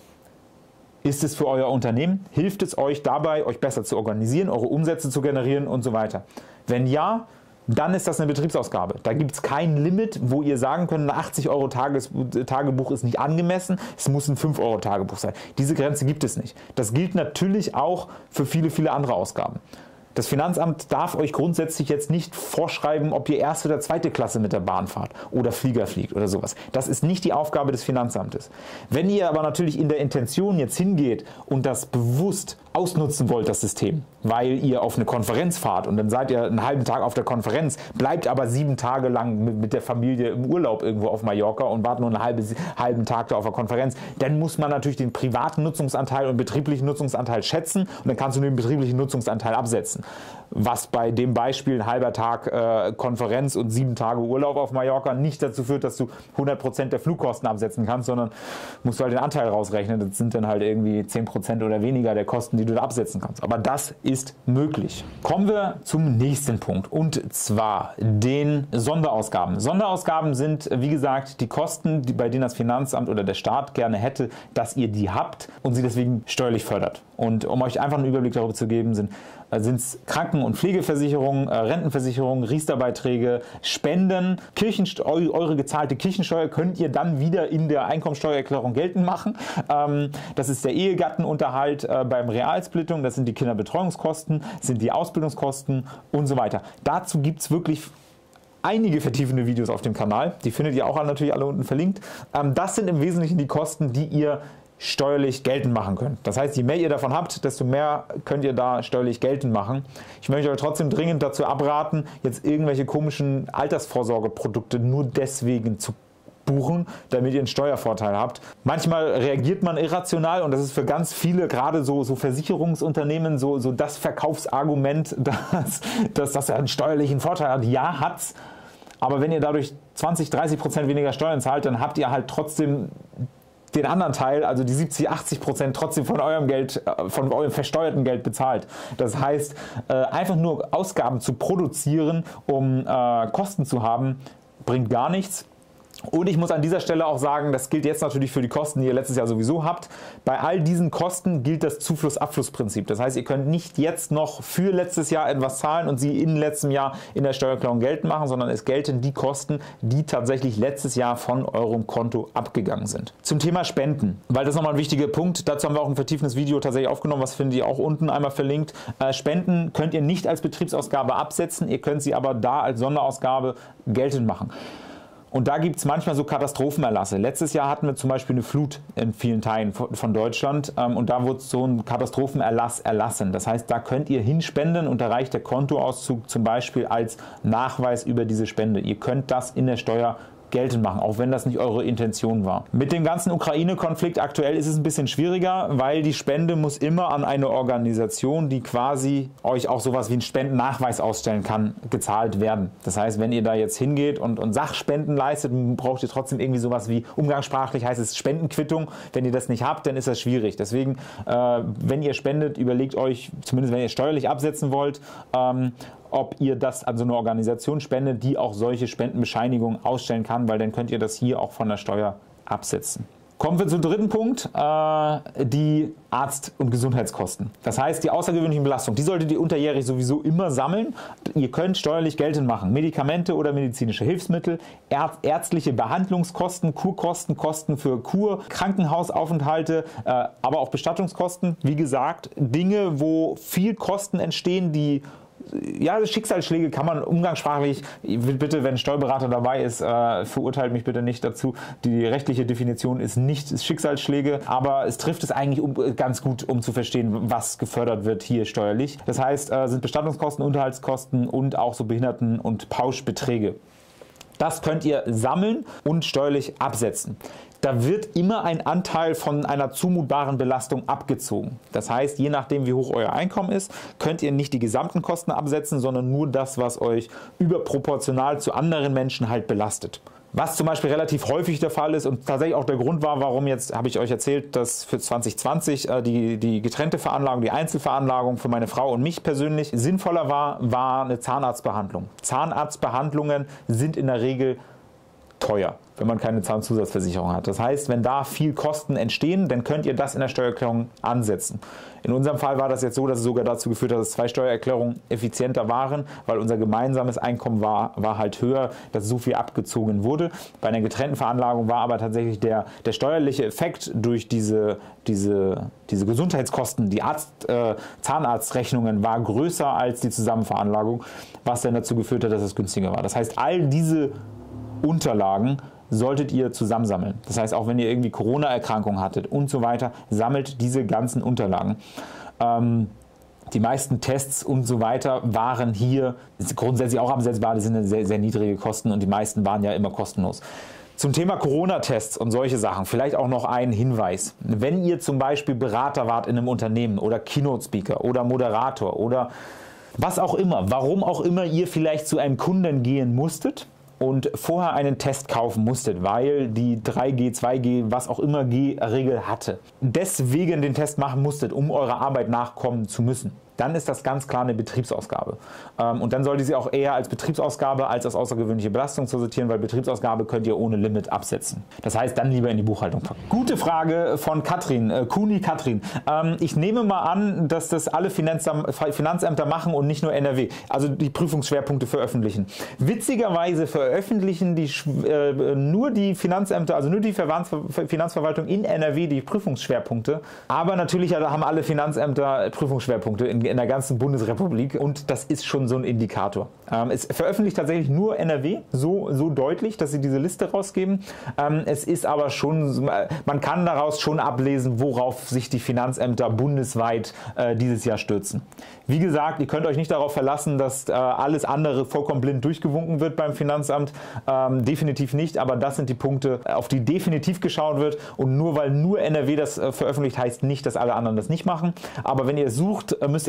ist es für euer Unternehmen? Hilft es euch dabei, euch besser zu organisieren, eure Umsätze zu generieren und so weiter? Wenn ja, dann ist das eine Betriebsausgabe. Da gibt es kein Limit, wo ihr sagen könnt, ein achtzig Euro Tages Tagebuch ist nicht angemessen, es muss ein fünf Euro Tagebuch sein. Diese Grenze gibt es nicht. Das gilt natürlich auch für viele, viele andere Ausgaben. Das Finanzamt darf euch grundsätzlich jetzt nicht vorschreiben, ob ihr erste oder zweite Klasse mit der Bahn fahrt oder Flieger fliegt oder sowas. Das ist nicht die Aufgabe des Finanzamtes. Wenn ihr aber natürlich in der Intention jetzt hingeht und das bewusst ausnutzen wollt, das System, weil ihr auf eine Konferenz fahrt und dann seid ihr einen halben Tag auf der Konferenz, bleibt aber sieben Tage lang mit, mit der Familie im Urlaub irgendwo auf Mallorca und wartet nur einen halben, halben Tag da auf der Konferenz, dann muss man natürlich den privaten Nutzungsanteil und betrieblichen Nutzungsanteil schätzen und dann kannst du den betrieblichen Nutzungsanteil absetzen. Was bei dem Beispiel ein halber Tag äh, Konferenz und sieben Tage Urlaub auf Mallorca nicht dazu führt, dass du hundert Prozent der Flugkosten absetzen kannst, sondern musst du halt den Anteil rausrechnen. Das sind dann halt irgendwie zehn Prozent oder weniger der Kosten, die du da absetzen kannst. Aber das ist möglich. Kommen wir zum nächsten Punkt und zwar den Sonderausgaben. Sonderausgaben sind, wie gesagt, die Kosten, die, bei denen das Finanzamt oder der Staat gerne hätte, dass ihr die habt und sie deswegen steuerlich fördert. Und um euch einfach einen Überblick darüber zu geben, sind sind es Kranken- und Pflegeversicherungen, äh, Rentenversicherungen, Riester-Beiträge, Spenden, Kirchensteu eure gezahlte Kirchensteuer könnt ihr dann wieder in der Einkommensteuererklärung geltend machen. Ähm, das ist der Ehegattenunterhalt äh, beim Realsplittung, das sind die Kinderbetreuungskosten, sind die Ausbildungskosten und so weiter. Dazu gibt es wirklich einige vertiefende Videos auf dem Kanal, die findet ihr auch natürlich alle unten verlinkt. Ähm, das sind im Wesentlichen die Kosten, die ihr steuerlich geltend machen könnt. Das heißt, je mehr ihr davon habt, desto mehr könnt ihr da steuerlich geltend machen. Ich möchte euch trotzdem dringend dazu abraten, jetzt irgendwelche komischen Altersvorsorgeprodukte nur deswegen zu buchen, damit ihr einen Steuervorteil habt. Manchmal reagiert man irrational und das ist für ganz viele, gerade so, so Versicherungsunternehmen, so, so das Verkaufsargument, dass, dass das ja einen steuerlichen Vorteil hat. Ja, hat's. Aber wenn ihr dadurch zwanzig, dreißig Prozent weniger Steuern zahlt, dann habt ihr halt trotzdem den anderen Teil, also die siebzig, achtzig Prozent trotzdem von eurem Geld, von eurem versteuerten Geld bezahlt. Das heißt, einfach nur Ausgaben zu produzieren, um Kosten zu haben, bringt gar nichts. Und ich muss an dieser Stelle auch sagen, das gilt jetzt natürlich für die Kosten, die ihr letztes Jahr sowieso habt. Bei all diesen Kosten gilt das Zufluss-Abfluss-Prinzip. Das heißt, ihr könnt nicht jetzt noch für letztes Jahr etwas zahlen und sie in letztem Jahr in der Steuererklärung geltend machen, sondern es gelten die Kosten, die tatsächlich letztes Jahr von eurem Konto abgegangen sind. Zum Thema Spenden, weil das nochmal ein wichtiger Punkt, dazu haben wir auch ein vertiefendes Video tatsächlich aufgenommen, was findet ihr auch unten einmal verlinkt. Äh, Spenden könnt ihr nicht als Betriebsausgabe absetzen, ihr könnt sie aber da als Sonderausgabe geltend machen. Und da gibt es manchmal so Katastrophenerlasse. Letztes Jahr hatten wir zum Beispiel eine Flut in vielen Teilen von Deutschland ähm, und da wurde so ein Katastrophenerlass erlassen. Das heißt, da könnt ihr hinspenden und da reicht der Kontoauszug zum Beispiel als Nachweis über diese Spende. Ihr könnt das in der Steuer geltend machen, auch wenn das nicht eure Intention war. Mit dem ganzen Ukraine-Konflikt aktuell ist es ein bisschen schwieriger, weil die Spende muss immer an eine Organisation, die quasi euch auch sowas wie einen Spendennachweis ausstellen kann, gezahlt werden. Das heißt, wenn ihr da jetzt hingeht und, und Sachspenden leistet, braucht ihr trotzdem irgendwie sowas wie, umgangssprachlich heißt es Spendenquittung. Wenn ihr das nicht habt, dann ist das schwierig. Deswegen, äh, wenn ihr spendet, überlegt euch, zumindest wenn ihr steuerlich absetzen wollt, ähm, ob ihr das an so eine Organisation spendet, die auch solche Spendenbescheinigungen ausstellen kann, weil dann könnt ihr das hier auch von der Steuer absetzen. Kommen wir zum dritten Punkt, äh, die Arzt- und Gesundheitskosten. Das heißt, die außergewöhnlichen Belastungen, die solltet ihr unterjährig sowieso immer sammeln. Ihr könnt steuerlich geltend machen. Medikamente oder medizinische Hilfsmittel, ärztliche Behandlungskosten, Kurkosten, Kosten für Kur, Krankenhausaufenthalte, äh, aber auch Bestattungskosten. Wie gesagt, Dinge, wo viel Kosten entstehen, die ja, Schicksalsschläge kann man umgangssprachlich, bitte, wenn ein Steuerberater dabei ist, äh, verurteilt mich bitte nicht dazu. Die rechtliche Definition ist nicht Schicksalsschläge, aber es trifft es eigentlich um, ganz gut, um zu verstehen, was gefördert wird hier steuerlich. Das heißt, äh, sind Bestattungskosten, Unterhaltskosten und auch so Behinderten- und Pauschbeträge. Das könnt ihr sammeln und steuerlich absetzen. Da wird immer ein Anteil von einer zumutbaren Belastung abgezogen. Das heißt, je nachdem wie hoch euer Einkommen ist, könnt ihr nicht die gesamten Kosten absetzen, sondern nur das, was euch überproportional zu anderen Menschen halt belastet. Was zum Beispiel relativ häufig der Fall ist und tatsächlich auch der Grund war, warum jetzt, habe ich euch erzählt, dass für zwanzig zwanzig äh, die, die getrennte Veranlagung, die Einzelveranlagung für meine Frau und mich persönlich sinnvoller war, war eine Zahnarztbehandlung. Zahnarztbehandlungen sind in der Regel teuer, wenn man keine Zahnzusatzversicherung hat. Das heißt, wenn da viel Kosten entstehen, dann könnt ihr das in der Steuererklärung ansetzen. In unserem Fall war das jetzt so, dass es sogar dazu geführt hat, dass zwei Steuererklärungen effizienter waren, weil unser gemeinsames Einkommen war, war halt höher, dass so viel abgezogen wurde. Bei einer getrennten Veranlagung war aber tatsächlich der, der steuerliche Effekt durch diese, diese, diese Gesundheitskosten, die Arzt, äh, Zahnarztrechnungen war größer als die Zusammenveranlagung, was dann dazu geführt hat, dass es günstiger war. Das heißt, all diese Unterlagen solltet ihr zusammensammeln. Das heißt, auch wenn ihr irgendwie Corona-Erkrankung hattet und so weiter, sammelt diese ganzen Unterlagen. Ähm, die meisten Tests und so weiter waren hier grundsätzlich auch absetzbar, das sind sehr, sehr niedrige Kosten und die meisten waren ja immer kostenlos. Zum Thema Corona-Tests und solche Sachen vielleicht auch noch ein Hinweis. Wenn ihr zum Beispiel Berater wart in einem Unternehmen oder Keynote-Speaker oder Moderator oder was auch immer, warum auch immer ihr vielleicht zu einem Kunden gehen musstet, und vorher einen Test kaufen musstet, weil die drei G, zwei G, was auch immer G-Regel hatte. Deswegen den Test machen musstet, um eurer Arbeit nachkommen zu müssen. Dann ist das ganz klar eine Betriebsausgabe. Und dann sollte sie auch eher als Betriebsausgabe als als außergewöhnliche Belastung zu sortieren, weil Betriebsausgabe könnt ihr ohne Limit absetzen. Das heißt, dann lieber in die Buchhaltung packen. Gute Frage von Katrin, äh, Kuni Katrin. Ähm, ich nehme mal an, dass das alle Finanzam- Finanzämter machen und nicht nur N R W, also die Prüfungsschwerpunkte veröffentlichen. Witzigerweise veröffentlichen die, äh, nur die Finanzämter, also nur die Finanzverwaltung in N R W die Prüfungsschwerpunkte, aber natürlich haben alle Finanzämter Prüfungsschwerpunkte in in der ganzen Bundesrepublik und das ist schon so ein Indikator. Ähm, es veröffentlicht tatsächlich nur N R W so, so deutlich, dass sie diese Liste rausgeben. Ähm, es ist aber schon, man kann daraus schon ablesen, worauf sich die Finanzämter bundesweit äh, dieses Jahr stürzen. Wie gesagt, ihr könnt euch nicht darauf verlassen, dass äh, alles andere vollkommen blind durchgewunken wird beim Finanzamt. Ähm, definitiv nicht, aber das sind die Punkte, auf die definitiv geschaut wird und nur weil nur N R W das äh, veröffentlicht, heißt nicht, dass alle anderen das nicht machen. Aber wenn ihr sucht, müsst ihr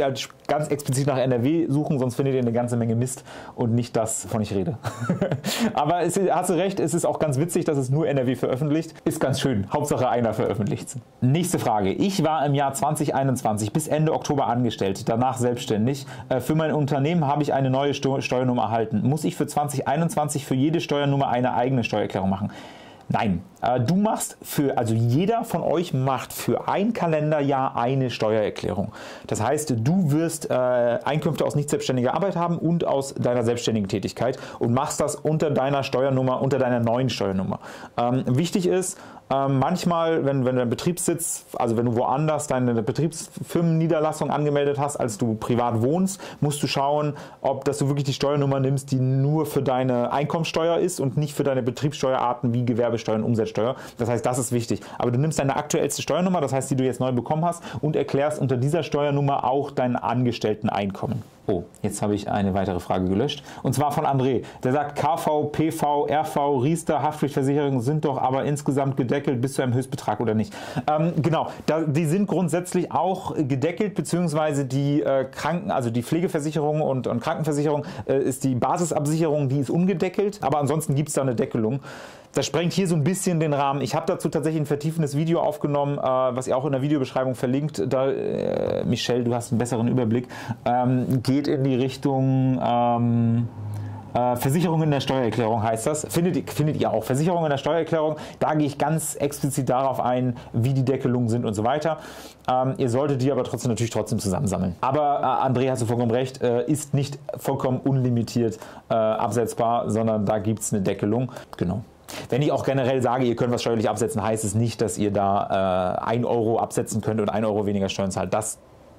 ihr halt ganz explizit nach N R W suchen, sonst findet ihr eine ganze Menge Mist und nicht das, wovon ich rede. Aber es, hast du recht, es ist auch ganz witzig, dass es nur N R W veröffentlicht. Ist ganz schön. Hauptsache einer veröffentlicht. Nächste Frage. Ich war im Jahr zweitausendeinundzwanzig bis Ende Oktober angestellt, danach selbstständig. Für mein Unternehmen habe ich eine neue Steuernummer erhalten. Muss ich für zweitausendeinundzwanzig für jede Steuernummer eine eigene Steuererklärung machen? Nein, du machst für, also jeder von euch macht für ein Kalenderjahr eine Steuererklärung. Das heißt, du wirst äh, Einkünfte aus nicht selbstständiger Arbeit haben und aus deiner selbstständigen Tätigkeit und machst das unter deiner Steuernummer, unter deiner neuen Steuernummer. Ähm, wichtig ist, ähm, manchmal, wenn, wenn du deinen Betriebssitz, also wenn du woanders deine Betriebsfirmenniederlassung angemeldet hast, als du privat wohnst, musst du schauen, ob dass du wirklich die Steuernummer nimmst, die nur für deine Einkommensteuer ist und nicht für deine Betriebssteuerarten wie Gewerbesteuer und Umsatzsteuer. Das heißt, das ist wichtig. Aber du nimmst deine aktuellste Steuernummer, das heißt, die du jetzt neu bekommen hast, und erklärst unter dieser Steuernummer auch dein Angestellteneinkommen. Oh, jetzt habe ich eine weitere Frage gelöscht. Und zwar von André. Der sagt, K V, P V, R V, Riester, Haftpflichtversicherungen sind doch aber insgesamt gedeckelt bis zu einem Höchstbetrag oder nicht? Ähm, genau, da, die sind grundsätzlich auch gedeckelt, beziehungsweise die äh, Kranken, also die Pflegeversicherung und, und Krankenversicherung äh, ist die Basisabsicherung, die ist ungedeckelt, aber ansonsten gibt es da eine Deckelung. Das sprengt hier so ein bisschen den Rahmen. Ich habe dazu tatsächlich ein vertiefendes Video aufgenommen, äh, was ihr auch in der Videobeschreibung verlinkt. Da, äh, Michelle, du hast einen besseren Überblick. Ähm, geht in die Richtung ähm, äh, Versicherung in der Steuererklärung, heißt das. Findet, findet ihr auch. Versicherung in der Steuererklärung, da gehe ich ganz explizit darauf ein, wie die Deckelungen sind und so weiter. Ähm, ihr solltet die aber trotzdem natürlich trotzdem zusammensammeln. Aber äh, André, hast du vollkommen recht, äh, ist nicht vollkommen unlimitiert äh, absetzbar, sondern da gibt es eine Deckelung. Genau. Wenn ich auch generell sage, ihr könnt was steuerlich absetzen, heißt es nicht, dass ihr da äh, ein Euro absetzen könnt und ein Euro weniger Steuern zahlt. Das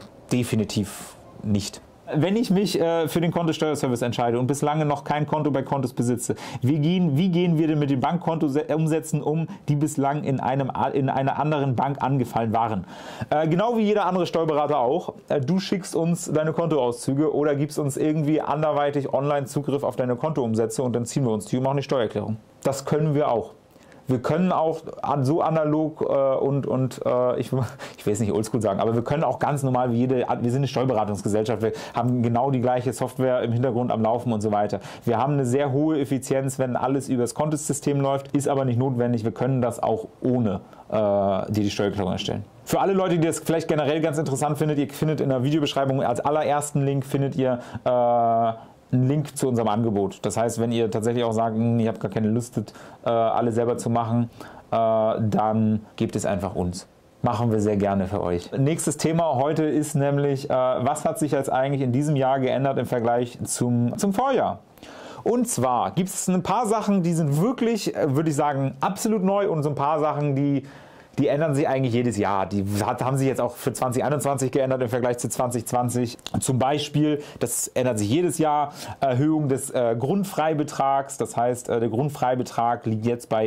definitiv nicht. Wenn ich mich äh, für den Kontosteuerservice entscheide und bislang noch kein Konto bei Kontos besitze, wie gehen, wie gehen wir denn mit den Bankkontoumsätzen um, die bislang in, einem, in einer anderen Bank angefallen waren? Äh, genau wie jeder andere Steuerberater auch. Äh, du schickst uns deine Kontoauszüge oder gibst uns irgendwie anderweitig online Zugriff auf deine Kontoumsätze und dann ziehen wir uns die und machen eine Steuererklärung. Das können wir auch. Wir können auch so analog äh, und, und äh, ich, ich will jetzt nicht oldschool sagen, aber wir können auch ganz normal wie jede, wir sind eine Steuerberatungsgesellschaft, wir haben genau die gleiche Software im Hintergrund am Laufen und so weiter. Wir haben eine sehr hohe Effizienz, wenn alles über das Kontosystem läuft, ist aber nicht notwendig, wir können das auch ohne äh, die, die Steuererklärung erstellen. Für alle Leute, die das vielleicht generell ganz interessant findet, ihr findet in der Videobeschreibung als allerersten Link findet ihr äh, einen Link zu unserem Angebot. Das heißt, wenn ihr tatsächlich auch sagt, ihr habt gar keine Lust, äh, alle selber zu machen, äh, dann gebt es einfach uns. Machen wir sehr gerne für euch. Nächstes Thema heute ist nämlich, äh, was hat sich jetzt eigentlich in diesem Jahr geändert im Vergleich zum, zum Vorjahr? Und zwar gibt es ein paar Sachen, die sind wirklich, würde ich sagen, absolut neu und so ein paar Sachen, die Die ändern sich eigentlich jedes Jahr. Die haben sich jetzt auch für zwanzig einundzwanzig geändert im Vergleich zu zwanzig zwanzig. Zum Beispiel, das ändert sich jedes Jahr, Erhöhung des äh, Grundfreibetrags. Das heißt, äh, der Grundfreibetrag liegt jetzt bei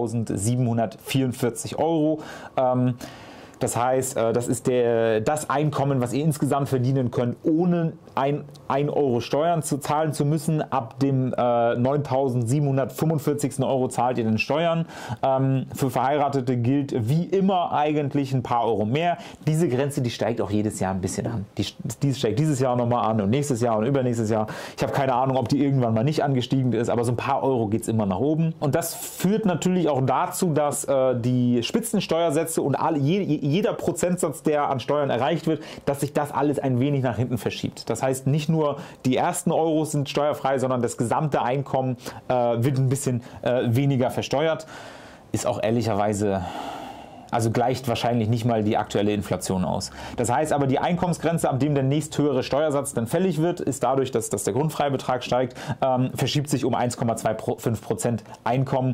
neuntausendsiebenhundertvierundvierzig Euro. Ähm, Das heißt, das ist der, das Einkommen, was ihr insgesamt verdienen könnt, ohne ein Euro Steuern zu zahlen zu müssen. Ab dem äh, neuntausendsiebenhundertfünfundvierzig Euro zahlt ihr den Steuern. Ähm, für Verheiratete gilt wie immer eigentlich ein paar Euro mehr. Diese Grenze, die steigt auch jedes Jahr ein bisschen an. Die, die steigt dieses Jahr nochmal an und nächstes Jahr und übernächstes Jahr. Ich habe keine Ahnung, ob die irgendwann mal nicht angestiegen ist, aber so ein paar Euro geht es immer nach oben. Und das führt natürlich auch dazu, dass äh, die Spitzensteuersätze und alle, je, jeder Prozentsatz, der an Steuern erreicht wird, dass sich das alles ein wenig nach hinten verschiebt. Das heißt, nicht nur die ersten Euros sind steuerfrei, sondern das gesamte Einkommen äh, wird ein bisschen äh, weniger versteuert. Ist auch ehrlicherweise, also gleicht wahrscheinlich nicht mal die aktuelle Inflation aus. Das heißt aber, die Einkommensgrenze, ab dem der nächsthöhere Steuersatz dann fällig wird, ist dadurch, dass, dass der Grundfreibetrag steigt, ähm, verschiebt sich um eins Komma fünfundzwanzig Prozent Einkommen.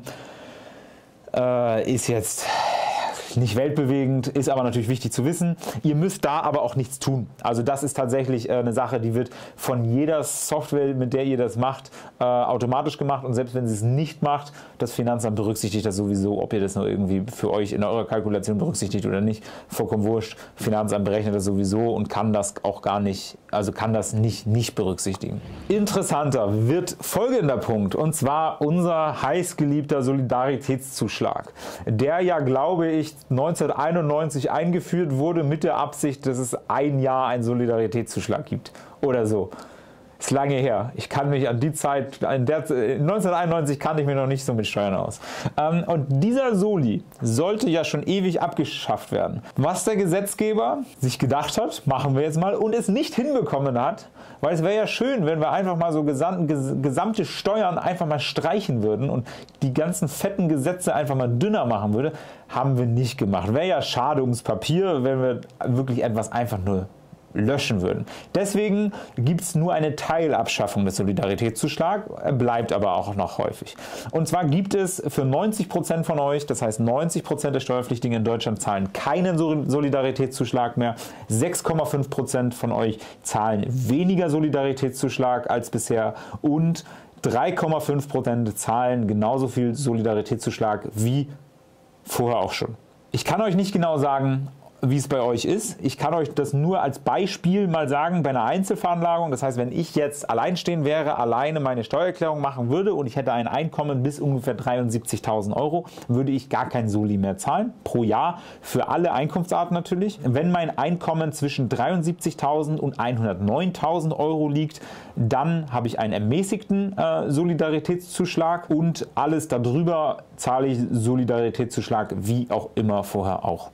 Äh, ist jetzt nicht weltbewegend, ist aber natürlich wichtig zu wissen. Ihr müsst da aber auch nichts tun. Also das ist tatsächlich äh, eine Sache, die wird von jeder Software, mit der ihr das macht, äh, automatisch gemacht. Und selbst wenn sie es nicht macht, das Finanzamt berücksichtigt das sowieso, ob ihr das nur irgendwie für euch in eurer Kalkulation berücksichtigt oder nicht. Vollkommen wurscht. Finanzamt berechnet das sowieso und kann das auch gar nicht, also kann das nicht, nicht berücksichtigen. Interessanter wird folgender Punkt, und zwar unser heißgeliebter Solidaritätszuschlag, der ja, glaube ich, neunzehnhunderteinundneunzig eingeführt wurde mit der Absicht, dass es ein Jahr einen Solidaritätszuschlag gibt oder so. Ist lange her. Ich kann mich an die Zeit, in der, neunzehnhunderteinundneunzig kannte ich mich noch nicht so mit Steuern aus. Ähm, und dieser Soli sollte ja schon ewig abgeschafft werden. Was der Gesetzgeber sich gedacht hat, machen wir jetzt mal, und es nicht hinbekommen hat, weil es wäre ja schön, wenn wir einfach mal so gesam gesamte Steuern einfach mal streichen würden und die ganzen fetten Gesetze einfach mal dünner machen würde, haben wir nicht gemacht. Wäre ja schade ums Papier, wenn wir wirklich etwas einfach nur löschen würden. Deswegen gibt es nur eine Teilabschaffung des Solidaritätszuschlags, er bleibt aber auch noch häufig. Und zwar gibt es für neunzig Prozent von euch, das heißt neunzig Prozent der Steuerpflichtigen in Deutschland zahlen keinen Solidaritätszuschlag mehr, sechs Komma fünf Prozent von euch zahlen weniger Solidaritätszuschlag als bisher und drei Komma fünf Prozent zahlen genauso viel Solidaritätszuschlag wie vorher auch schon. Ich kann euch nicht genau sagen, wie es bei euch ist. Ich kann euch das nur als Beispiel mal sagen bei einer Einzelveranlagung. Das heißt, wenn ich jetzt alleinstehend wäre, alleine meine Steuererklärung machen würde und ich hätte ein Einkommen bis ungefähr dreiundsiebzigtausend Euro, würde ich gar kein Soli mehr zahlen, pro Jahr, für alle Einkunftsarten natürlich. Wenn mein Einkommen zwischen dreiundsiebzigtausend und hundertneuntausend Euro liegt, dann habe ich einen ermäßigten äh, Solidaritätszuschlag und alles darüber zahle ich Solidaritätszuschlag wie auch immer vorher auch.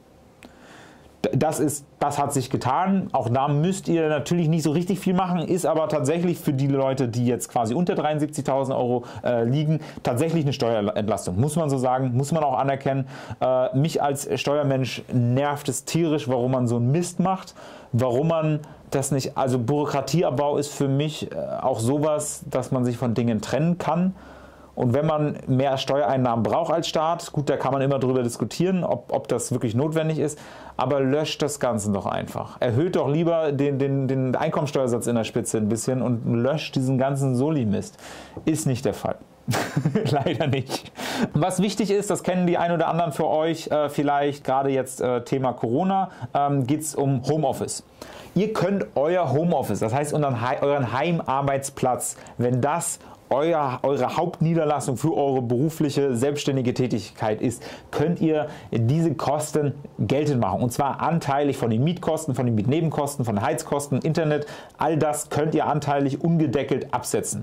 Das, ist, das hat sich getan. Auch da müsst ihr natürlich nicht so richtig viel machen, ist aber tatsächlich für die Leute, die jetzt quasi unter dreiundsiebzigtausend Euro äh, liegen, tatsächlich eine Steuerentlastung. Muss man so sagen, muss man auch anerkennen. Äh, mich als Steuermensch nervt es tierisch, warum man so einen Mist macht, warum man das nicht, also Bürokratieabbau ist für mich äh, auch sowas, dass man sich von Dingen trennen kann. Und wenn man mehr Steuereinnahmen braucht als Staat, gut, da kann man immer darüber diskutieren, ob, ob das wirklich notwendig ist, aber löscht das Ganze doch einfach. Erhöht doch lieber den, den, den Einkommensteuersatz in der Spitze ein bisschen und löscht diesen ganzen Soli-Mist. Ist nicht der Fall. Leider nicht. Was wichtig ist, das kennen die ein oder anderen für euch, äh, vielleicht gerade jetzt äh, Thema Corona, ähm, geht es um Homeoffice. Ihr könnt euer Homeoffice, das heißt euren, euren Heimarbeitsplatz, wenn das Euer, eure Hauptniederlassung für eure berufliche, selbstständige Tätigkeit ist, könnt ihr diese Kosten geltend machen. Und zwar anteilig von den Mietkosten, von den Mietnebenkosten, von den Heizkosten, Internet. All das könnt ihr anteilig ungedeckelt absetzen.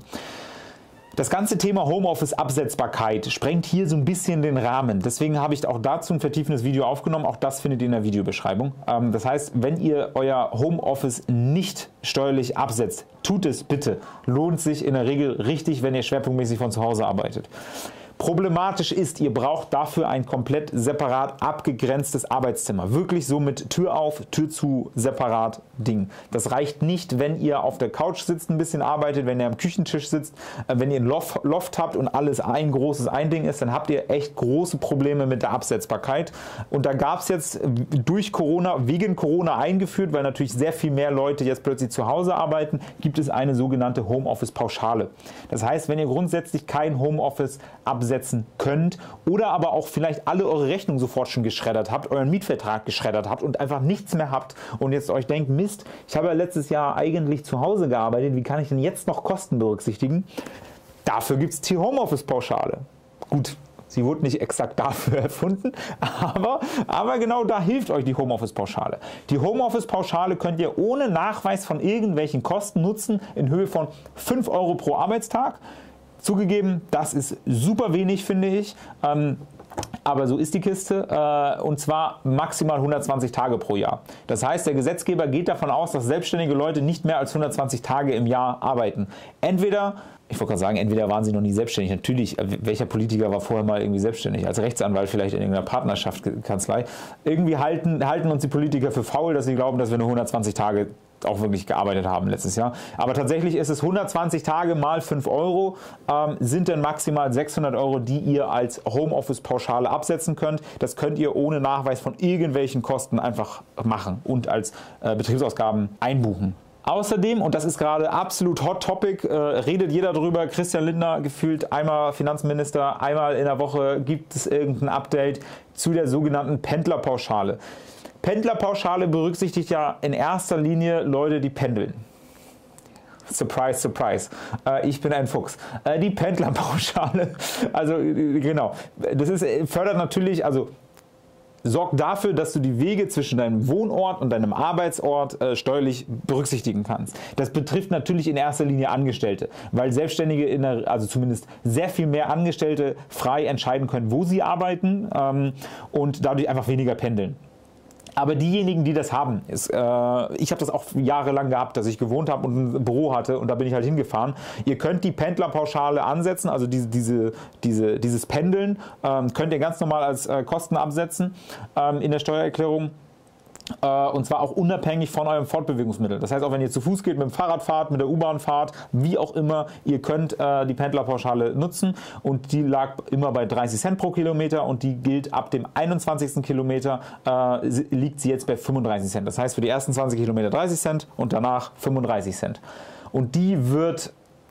Das ganze Thema Homeoffice-Absetzbarkeit sprengt hier so ein bisschen den Rahmen. Deswegen habe ich auch dazu ein vertiefendes Video aufgenommen. Auch das findet ihr in der Videobeschreibung. Das heißt, wenn ihr euer Homeoffice nicht steuerlich absetzt, tut es bitte. Lohnt sich in der Regel richtig, wenn ihr schwerpunktmäßig von zu Hause arbeitet. Problematisch ist, ihr braucht dafür ein komplett separat abgegrenztes Arbeitszimmer. Wirklich so mit Tür auf, Tür zu, separat Ding. Das reicht nicht, wenn ihr auf der Couch sitzt, ein bisschen arbeitet, wenn ihr am Küchentisch sitzt, wenn ihr ein Loft, Loft habt und alles ein großes Ein-Ding ist, dann habt ihr echt große Probleme mit der Absetzbarkeit. Und da gab es jetzt durch Corona, wegen Corona eingeführt, weil natürlich sehr viel mehr Leute jetzt plötzlich zu Hause arbeiten, gibt es eine sogenannte Homeoffice-Pauschale. Das heißt, wenn ihr grundsätzlich kein Homeoffice absetzt, setzen könnt oder aber auch vielleicht alle eure Rechnungen sofort schon geschreddert habt, euren Mietvertrag geschreddert habt und einfach nichts mehr habt und jetzt euch denkt, Mist, ich habe ja letztes Jahr eigentlich zu Hause gearbeitet, wie kann ich denn jetzt noch Kosten berücksichtigen? Dafür gibt es die Homeoffice-Pauschale. Gut, sie wurde nicht exakt dafür erfunden, aber, aber genau da hilft euch die Homeoffice-Pauschale. Die Homeoffice-Pauschale könnt ihr ohne Nachweis von irgendwelchen Kosten nutzen in Höhe von fünf Euro pro Arbeitstag. Zugegeben, das ist super wenig, finde ich, ähm, aber so ist die Kiste, äh, und zwar maximal hundertzwanzig Tage pro Jahr. Das heißt, der Gesetzgeber geht davon aus, dass selbstständige Leute nicht mehr als hundertzwanzig Tage im Jahr arbeiten. Entweder, ich wollte gerade sagen, entweder waren sie noch nie selbstständig, natürlich, welcher Politiker war vorher mal irgendwie selbstständig, als Rechtsanwalt vielleicht in irgendeiner Partnerschaftskanzlei. Irgendwie halten, halten uns die Politiker für faul, dass sie glauben, dass wir nur hundertzwanzig Tage auch wirklich gearbeitet haben letztes Jahr. Aber tatsächlich ist es hundertzwanzig Tage mal fünf Euro, ähm, sind dann maximal sechshundert Euro, die ihr als Homeoffice-Pauschale absetzen könnt. Das könnt ihr ohne Nachweis von irgendwelchen Kosten einfach machen und als äh, Betriebsausgaben einbuchen. Außerdem, und das ist gerade absolut Hot Topic, äh, redet jeder drüber, Christian Lindner gefühlt einmal Finanzminister, einmal in der Woche gibt es irgendein Update zu der sogenannten Pendlerpauschale. Pendlerpauschale berücksichtigt ja in erster Linie Leute, die pendeln. Surprise, surprise. Äh, ich bin ein Fuchs. Äh, die Pendlerpauschale, also äh, genau, das ist, fördert natürlich, also sorgt dafür, dass du die Wege zwischen deinem Wohnort und deinem Arbeitsort äh, steuerlich berücksichtigen kannst. Das betrifft natürlich in erster Linie Angestellte, weil Selbstständige, in der, also zumindest sehr viel mehr Angestellte, frei entscheiden können, wo sie arbeiten ähm, und dadurch einfach weniger pendeln. Aber diejenigen, die das haben, ist, äh, ich habe das auch jahrelang gehabt, dass ich gewohnt habe und ein Büro hatte und da bin ich halt hingefahren. Ihr könnt die Pendlerpauschale ansetzen, also diese, diese, diese, dieses Pendeln ähm, könnt ihr ganz normal als äh, Kosten absetzen ähm, in der Steuererklärung. Und zwar auch unabhängig von eurem Fortbewegungsmittel. Das heißt, auch wenn ihr zu Fuß geht, mit dem Fahrrad fahrt, mit der U-Bahn fahrt, wie auch immer, ihr könnt äh, die Pendlerpauschale nutzen und die lag immer bei dreißig Cent pro Kilometer und die gilt ab dem einundzwanzigsten Kilometer, äh, liegt sie jetzt bei fünfunddreißig Cent. Das heißt, für die ersten zwanzig Kilometer dreißig Cent und danach fünfunddreißig Cent. Und die wird,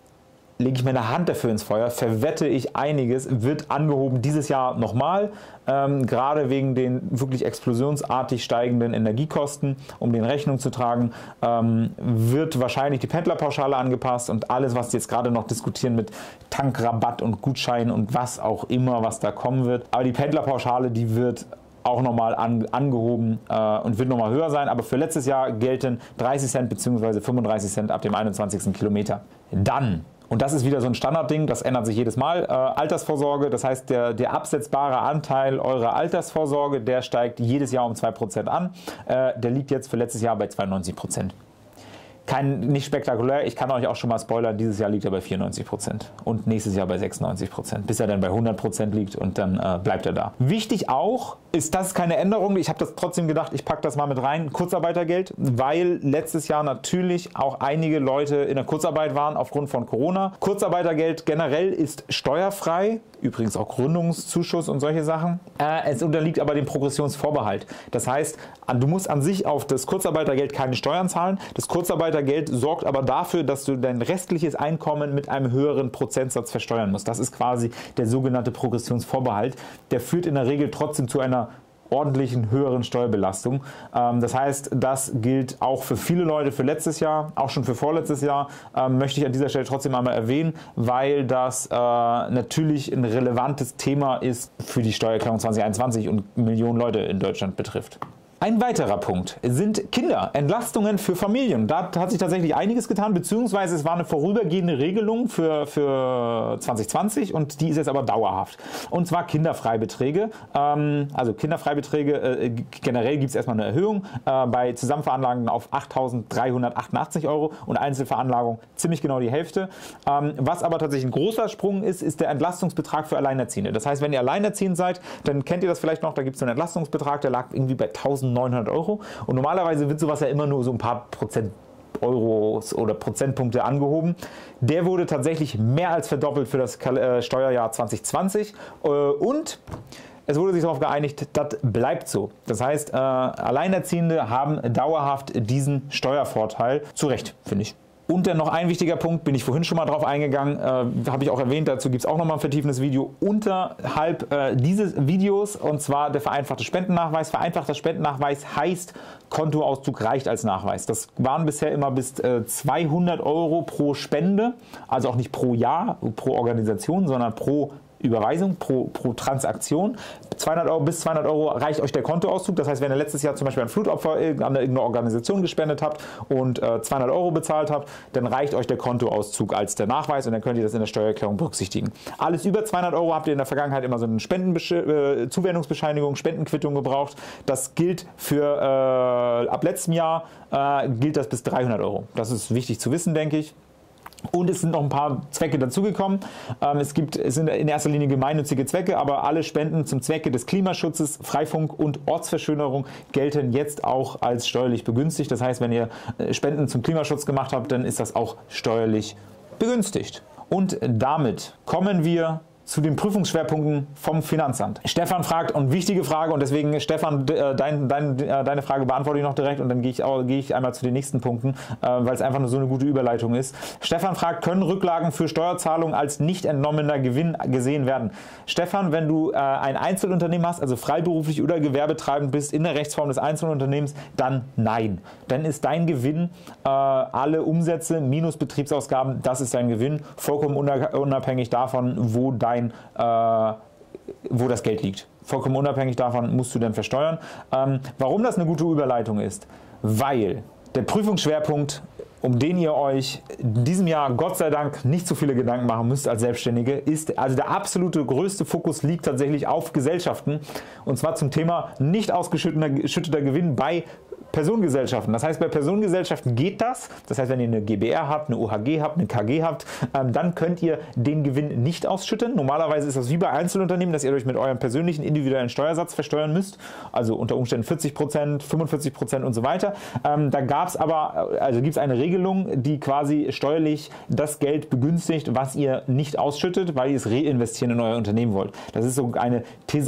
lege ich meine Hand dafür ins Feuer, verwette ich einiges, wird angehoben dieses Jahr nochmal, ähm, gerade wegen den wirklich explosionsartig steigenden Energiekosten, um den Rechnung zu tragen, ähm, wird wahrscheinlich die Pendlerpauschale angepasst und alles, was jetzt gerade noch diskutieren mit Tankrabatt und Gutschein und was auch immer, was da kommen wird. Aber die Pendlerpauschale, die wird auch nochmal an, angehoben äh, und wird nochmal höher sein, aber für letztes Jahr gelten dreißig Cent bzw. fünfunddreißig Cent ab dem einundzwanzigsten Kilometer. Dann, und das ist wieder so ein Standardding, das ändert sich jedes Mal, äh, Altersvorsorge, das heißt der, der absetzbare Anteil eurer Altersvorsorge, der steigt jedes Jahr um zwei Prozent an, äh, der liegt jetzt für letztes Jahr bei zweiundneunzig Prozent. Kein, nicht spektakulär, ich kann euch auch schon mal spoilern, dieses Jahr liegt er bei vierundneunzig Prozent und nächstes Jahr bei sechsundneunzig Prozent, bis er dann bei hundert Prozent liegt und dann äh, bleibt er da. Wichtig auch ist, das ist keine Änderung, ich habe das trotzdem gedacht, ich packe das mal mit rein, Kurzarbeitergeld, weil letztes Jahr natürlich auch einige Leute in der Kurzarbeit waren aufgrund von Corona. Kurzarbeitergeld generell ist steuerfrei, übrigens auch Gründungszuschuss und solche Sachen. Äh, es unterliegt aber dem Progressionsvorbehalt. Das heißt, du musst an sich auf das Kurzarbeitergeld keine Steuern zahlen. Das Kurzarbeitergeld sorgt aber dafür, dass du dein restliches Einkommen mit einem höheren Prozentsatz versteuern musst. Das ist quasi der sogenannte Progressionsvorbehalt. Der führt in der Regel trotzdem zu einer ordentlichen höheren Steuerbelastung. Ähm, das heißt, das gilt auch für viele Leute für letztes Jahr, auch schon für vorletztes Jahr, ähm, möchte ich an dieser Stelle trotzdem einmal erwähnen, weil das äh, natürlich ein relevantes Thema ist für die Steuererklärung zwanzig einundzwanzig und Millionen Leute in Deutschland betrifft. Ein weiterer Punkt sind Kinder, Entlastungen für Familien. Da hat sich tatsächlich einiges getan, beziehungsweise es war eine vorübergehende Regelung für, für zwanzig zwanzig und die ist jetzt aber dauerhaft. Und zwar Kinderfreibeträge. Ähm, also Kinderfreibeträge, äh, generell gibt es erstmal eine Erhöhung äh, bei Zusammenveranlagungen auf achttausenddreihundertachtundachtzig Euro und Einzelveranlagung ziemlich genau die Hälfte. Ähm, was aber tatsächlich ein großer Sprung ist, ist der Entlastungsbetrag für Alleinerziehende. Das heißt, wenn ihr alleinerziehend seid, dann kennt ihr das vielleicht noch, da gibt es einen Entlastungsbetrag, der lag irgendwie bei neunzehnhundert Euro und normalerweise wird sowas ja immer nur so ein paar Prozent Euros oder Prozentpunkte angehoben. Der wurde tatsächlich mehr als verdoppelt für das Steuerjahr zwanzig zwanzig und es wurde sich darauf geeinigt, das bleibt so. Das heißt, äh, Alleinerziehende haben dauerhaft diesen Steuervorteil. Zu Recht, finde ich. Und dann noch ein wichtiger Punkt, bin ich vorhin schon mal drauf eingegangen, äh, habe ich auch erwähnt, dazu gibt es auch noch mal ein vertiefendes Video unterhalb äh, dieses Videos, und zwar der vereinfachte Spendennachweis. Vereinfachter Spendennachweis heißt, Kontoauszug reicht als Nachweis. Das waren bisher immer bis äh, zweihundert Euro pro Spende, also auch nicht pro Jahr, pro Organisation, sondern pro Überweisung, pro, pro Transaktion. zweihundert Euro bis zweihundert Euro reicht euch der Kontoauszug. Das heißt, wenn ihr letztes Jahr zum Beispiel ein Flutopfer an irgendeine Organisation gespendet habt und äh, zweihundert Euro bezahlt habt, dann reicht euch der Kontoauszug als der Nachweis und dann könnt ihr das in der Steuererklärung berücksichtigen. Alles über zweihundert Euro habt ihr in der Vergangenheit immer so eine äh, Zuwendungsbescheinigung, Spendenquittung gebraucht. Das gilt für, äh, ab letztem Jahr äh, gilt das bis dreihundert Euro. Das ist wichtig zu wissen, denke ich. Und es sind noch ein paar Zwecke dazugekommen. Ähm, es gibt, es sind in erster Linie gemeinnützige Zwecke, aber alle Spenden zum Zwecke des Klimaschutzes, Freifunk und Ortsverschönerung gelten jetzt auch als steuerlich begünstigt. Das heißt, wenn ihr Spenden zum Klimaschutz gemacht habt, dann ist das auch steuerlich begünstigt. Und damit kommen wir zu den Prüfungsschwerpunkten vom Finanzamt. Stefan fragt, und wichtige Frage, und deswegen Stefan, dein, dein, deine Frage beantworte ich noch direkt und dann gehe ich, auch, gehe ich einmal zu den nächsten Punkten, weil es einfach nur so eine gute Überleitung ist. Stefan fragt, können Rücklagen für Steuerzahlungen als nicht entnommener Gewinn gesehen werden? Stefan, wenn du äh, ein Einzelunternehmen hast, also freiberuflich oder gewerbetreibend bist in der Rechtsform des Einzelunternehmens, dann nein. Dann ist dein Gewinn, äh, alle Umsätze minus Betriebsausgaben, das ist dein Gewinn, vollkommen unabhängig davon, wo dein Äh, wo das Geld liegt. Vollkommen unabhängig davon musst du dann versteuern. Ähm, warum das eine gute Überleitung ist? Weil der Prüfungsschwerpunkt, um den ihr euch in diesem Jahr Gott sei Dank nicht so viele Gedanken machen müsst als Selbstständige, ist, also der absolute größte Fokus liegt tatsächlich auf Gesellschaften, und zwar zum Thema nicht ausgeschütteter Gewinn bei Personengesellschaften. Das heißt, bei Personengesellschaften geht das. Das heißt, wenn ihr eine GbR habt, eine O H G habt, eine K G habt, ähm, dann könnt ihr den Gewinn nicht ausschütten. Normalerweise ist das wie bei Einzelunternehmen, dass ihr euch mit eurem persönlichen individuellen Steuersatz versteuern müsst. Also unter Umständen vierzig Prozent, fünfundvierzig Prozent und so weiter. Ähm, da gab es aber, also gibt es eine Regelung, die quasi steuerlich das Geld begünstigt, was ihr nicht ausschüttet, weil ihr es reinvestieren in euer Unternehmen wollt. Das ist so eine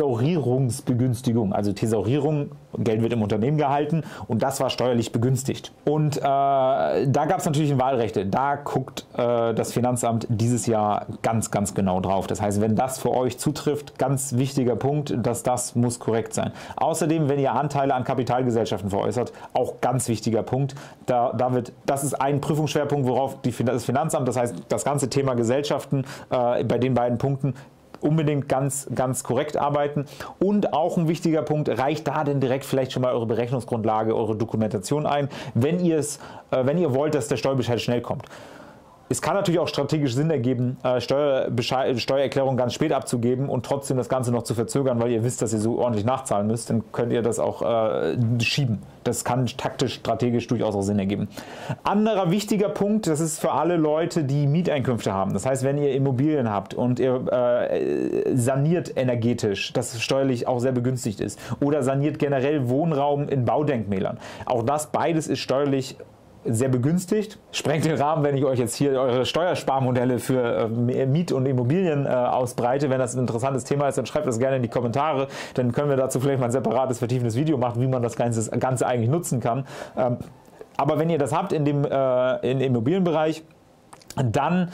Thesaurierungsbegünstigung. Also Thesaurierung, Geld wird im Unternehmen gehalten, und das war steuerlich begünstigt. Und äh, da gab es natürlich Wahlrechte. Da guckt äh, das Finanzamt dieses Jahr ganz, ganz genau drauf. Das heißt, wenn das für euch zutrifft, ganz wichtiger Punkt, dass das muss korrekt sein. Außerdem, wenn ihr Anteile an Kapitalgesellschaften veräußert, auch ganz wichtiger Punkt. Da, da wird, das ist ein Prüfungsschwerpunkt, worauf die, das Finanzamt, das heißt das ganze Thema Gesellschaften äh, bei den beiden Punkten, unbedingt ganz, ganz korrekt arbeiten. Und auch ein wichtiger Punkt, reicht da denn direkt vielleicht schon mal eure Berechnungsgrundlage, eure Dokumentation ein, wenn ihr es, äh, wenn ihr wollt, dass der Steuerbescheid schnell kommt. Es kann natürlich auch strategisch Sinn ergeben, Steuererklärung ganz spät abzugeben und trotzdem das Ganze noch zu verzögern, weil ihr wisst, dass ihr so ordentlich nachzahlen müsst. Dann könnt ihr das auch äh, schieben. Das kann taktisch, strategisch durchaus auch Sinn ergeben. Anderer wichtiger Punkt, das ist für alle Leute, die Mieteinkünfte haben. Das heißt, wenn ihr Immobilien habt und ihr äh, saniert energetisch, das steuerlich auch sehr begünstigt ist, oder saniert generell Wohnraum in Baudenkmälern. Auch das beides ist steuerlich sehr begünstigt. Sprengt den Rahmen, wenn ich euch jetzt hier eure Steuersparmodelle für äh, Miet- und Immobilien äh, ausbreite. Wenn das ein interessantes Thema ist, dann schreibt das gerne in die Kommentare. Dann können wir dazu vielleicht mal ein separates, vertiefendes Video machen, wie man das Ganze, das Ganze eigentlich nutzen kann. Ähm, aber wenn ihr das habt in dem, äh, in dem Immobilienbereich, Dann,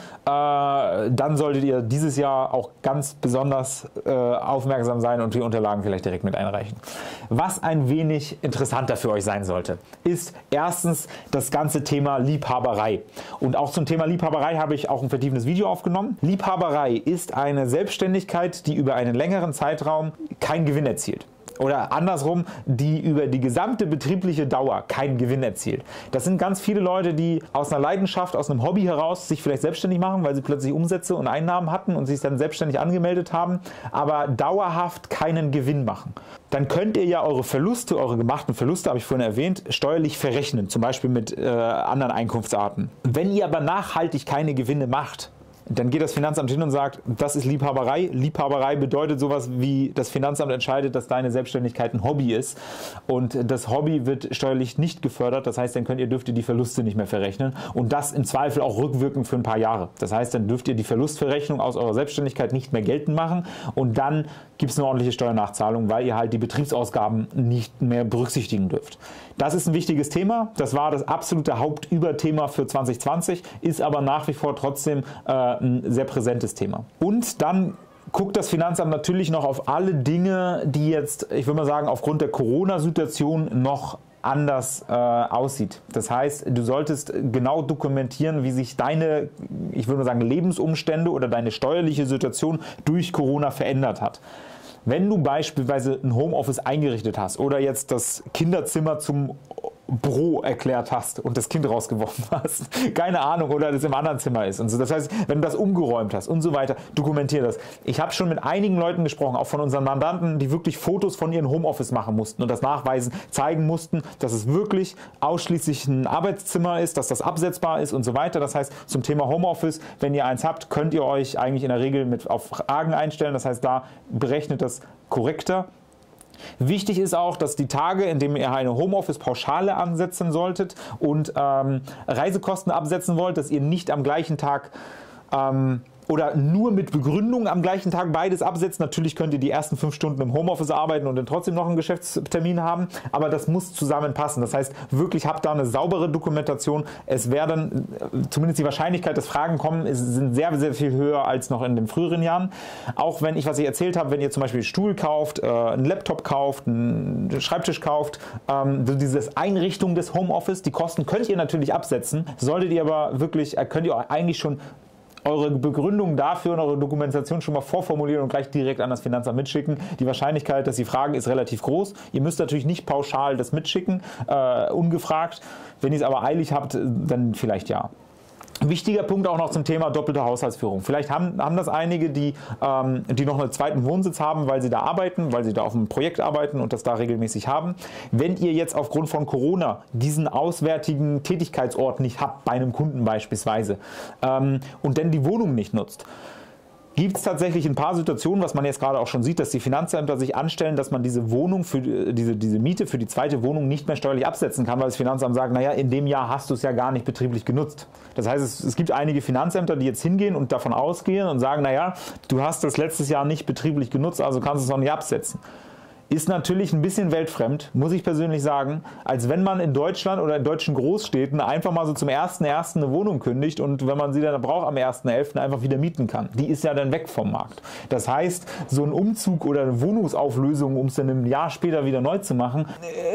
äh, dann solltet ihr dieses Jahr auch ganz besonders äh, aufmerksam sein und die Unterlagen vielleicht direkt mit einreichen. Was ein wenig interessanter für euch sein sollte, ist erstens das ganze Thema Liebhaberei. Und auch zum Thema Liebhaberei habe ich auch ein vertiefendes Video aufgenommen. Liebhaberei ist eine Selbstständigkeit, die über einen längeren Zeitraum keinen Gewinn erzielt. Oder andersrum, die über die gesamte betriebliche Dauer keinen Gewinn erzielt. Das sind ganz viele Leute, die aus einer Leidenschaft, aus einem Hobby heraus sich vielleicht selbstständig machen, weil sie plötzlich Umsätze und Einnahmen hatten und sich dann selbstständig angemeldet haben, aber dauerhaft keinen Gewinn machen. Dann könnt ihr ja eure Verluste, eure gemachten Verluste, habe ich vorhin erwähnt, steuerlich verrechnen, zum Beispiel mit äh, anderen Einkunftsarten. Wenn ihr aber nachhaltig keine Gewinne macht, dann geht das Finanzamt hin und sagt, das ist Liebhaberei. Liebhaberei bedeutet sowas wie, das Finanzamt entscheidet, dass deine Selbstständigkeit ein Hobby ist und das Hobby wird steuerlich nicht gefördert. Das heißt, dann könnt ihr, dürft ihr die Verluste nicht mehr verrechnen und das im Zweifel auch rückwirkend für ein paar Jahre. Das heißt, dann dürft ihr die Verlustverrechnung aus eurer Selbstständigkeit nicht mehr geltend machen und dann gibt es eine ordentliche Steuernachzahlung, weil ihr halt die Betriebsausgaben nicht mehr berücksichtigen dürft. Das ist ein wichtiges Thema. Das war das absolute Hauptüberthema für zwanzig zwanzig, ist aber nach wie vor trotzdem äh, ein sehr präsentes Thema. Und dann guckt das Finanzamt natürlich noch auf alle Dinge, die jetzt, ich würde mal sagen, aufgrund der Corona-Situation noch anders äh, aussieht. Das heißt, du solltest genau dokumentieren, wie sich deine, ich würde mal sagen, Lebensumstände oder deine steuerliche Situation durch Corona verändert hat. Wenn du beispielsweise ein Homeoffice eingerichtet hast oder jetzt das Kinderzimmer zum Büro erklärt hast und das Kind rausgeworfen hast, keine Ahnung, oder das im anderen Zimmer ist und so. Das heißt, wenn du das umgeräumt hast und so weiter, dokumentiere das. Ich habe schon mit einigen Leuten gesprochen, auch von unseren Mandanten, die wirklich Fotos von ihrem Homeoffice machen mussten und das nachweisen, zeigen mussten, dass es wirklich ausschließlich ein Arbeitszimmer ist, dass das absetzbar ist und so weiter. Das heißt, zum Thema Homeoffice, wenn ihr eins habt, könnt ihr euch eigentlich in der Regel mit auf Fragen einstellen. Das heißt, da berechnet das korrekter. Wichtig ist auch, dass die Tage, in denen ihr eine Homeoffice-Pauschale ansetzen solltet und ähm, Reisekosten absetzen wollt, dass ihr nicht am gleichen Tag ähm, oder nur mit Begründung am gleichen Tag beides absetzt. Natürlich könnt ihr die ersten fünf Stunden im Homeoffice arbeiten und dann trotzdem noch einen Geschäftstermin haben, aber das muss zusammenpassen. Das heißt, wirklich habt da eine saubere Dokumentation. Es werden, zumindest die Wahrscheinlichkeit, dass Fragen kommen, ist, sind sehr, sehr viel höher als noch in den früheren Jahren. Auch wenn ich, was ich erzählt habe, wenn ihr zum Beispiel einen Stuhl kauft, äh, einen Laptop kauft, einen Schreibtisch kauft, ähm, so diese Einrichtung des Homeoffice, die Kosten könnt ihr natürlich absetzen, solltet ihr aber wirklich, könnt ihr auch eigentlich schon eure Begründung dafür und eure Dokumentation schon mal vorformulieren und gleich direkt an das Finanzamt mitschicken. Die Wahrscheinlichkeit, dass sie fragen, ist relativ groß. Ihr müsst natürlich nicht pauschal das mitschicken, äh, ungefragt. Wenn ihr es aber eilig habt, dann vielleicht ja. Wichtiger Punkt auch noch zum Thema doppelte Haushaltsführung. Vielleicht haben, haben das einige, die, ähm, die noch einen zweiten Wohnsitz haben, weil sie da arbeiten, weil sie da auf einem Projekt arbeiten und das da regelmäßig haben. Wenn ihr jetzt aufgrund von Corona diesen auswärtigen Tätigkeitsort nicht habt, bei einem Kunden beispielsweise, ähm, und dann die Wohnung nicht nutzt, gibt es tatsächlich ein paar Situationen, was man jetzt gerade auch schon sieht, dass die Finanzämter sich anstellen, dass man diese Wohnung, für diese, diese Miete für die zweite Wohnung nicht mehr steuerlich absetzen kann, weil das Finanzamt sagt, naja, in dem Jahr hast du es ja gar nicht betrieblich genutzt. Das heißt, es, es gibt einige Finanzämter, die jetzt hingehen und davon ausgehen und sagen, naja, du hast das letztes Jahr nicht betrieblich genutzt, also kannst du es auch nicht absetzen. Ist natürlich ein bisschen weltfremd, muss ich persönlich sagen, als wenn man in Deutschland oder in deutschen Großstädten einfach mal so zum ersten ersten eine Wohnung kündigt und wenn man sie dann braucht am ersten elften einfach wieder mieten kann. Die ist ja dann weg vom Markt. Das heißt, so ein Umzug oder eine Wohnungsauflösung, um es dann ein Jahr später wieder neu zu machen,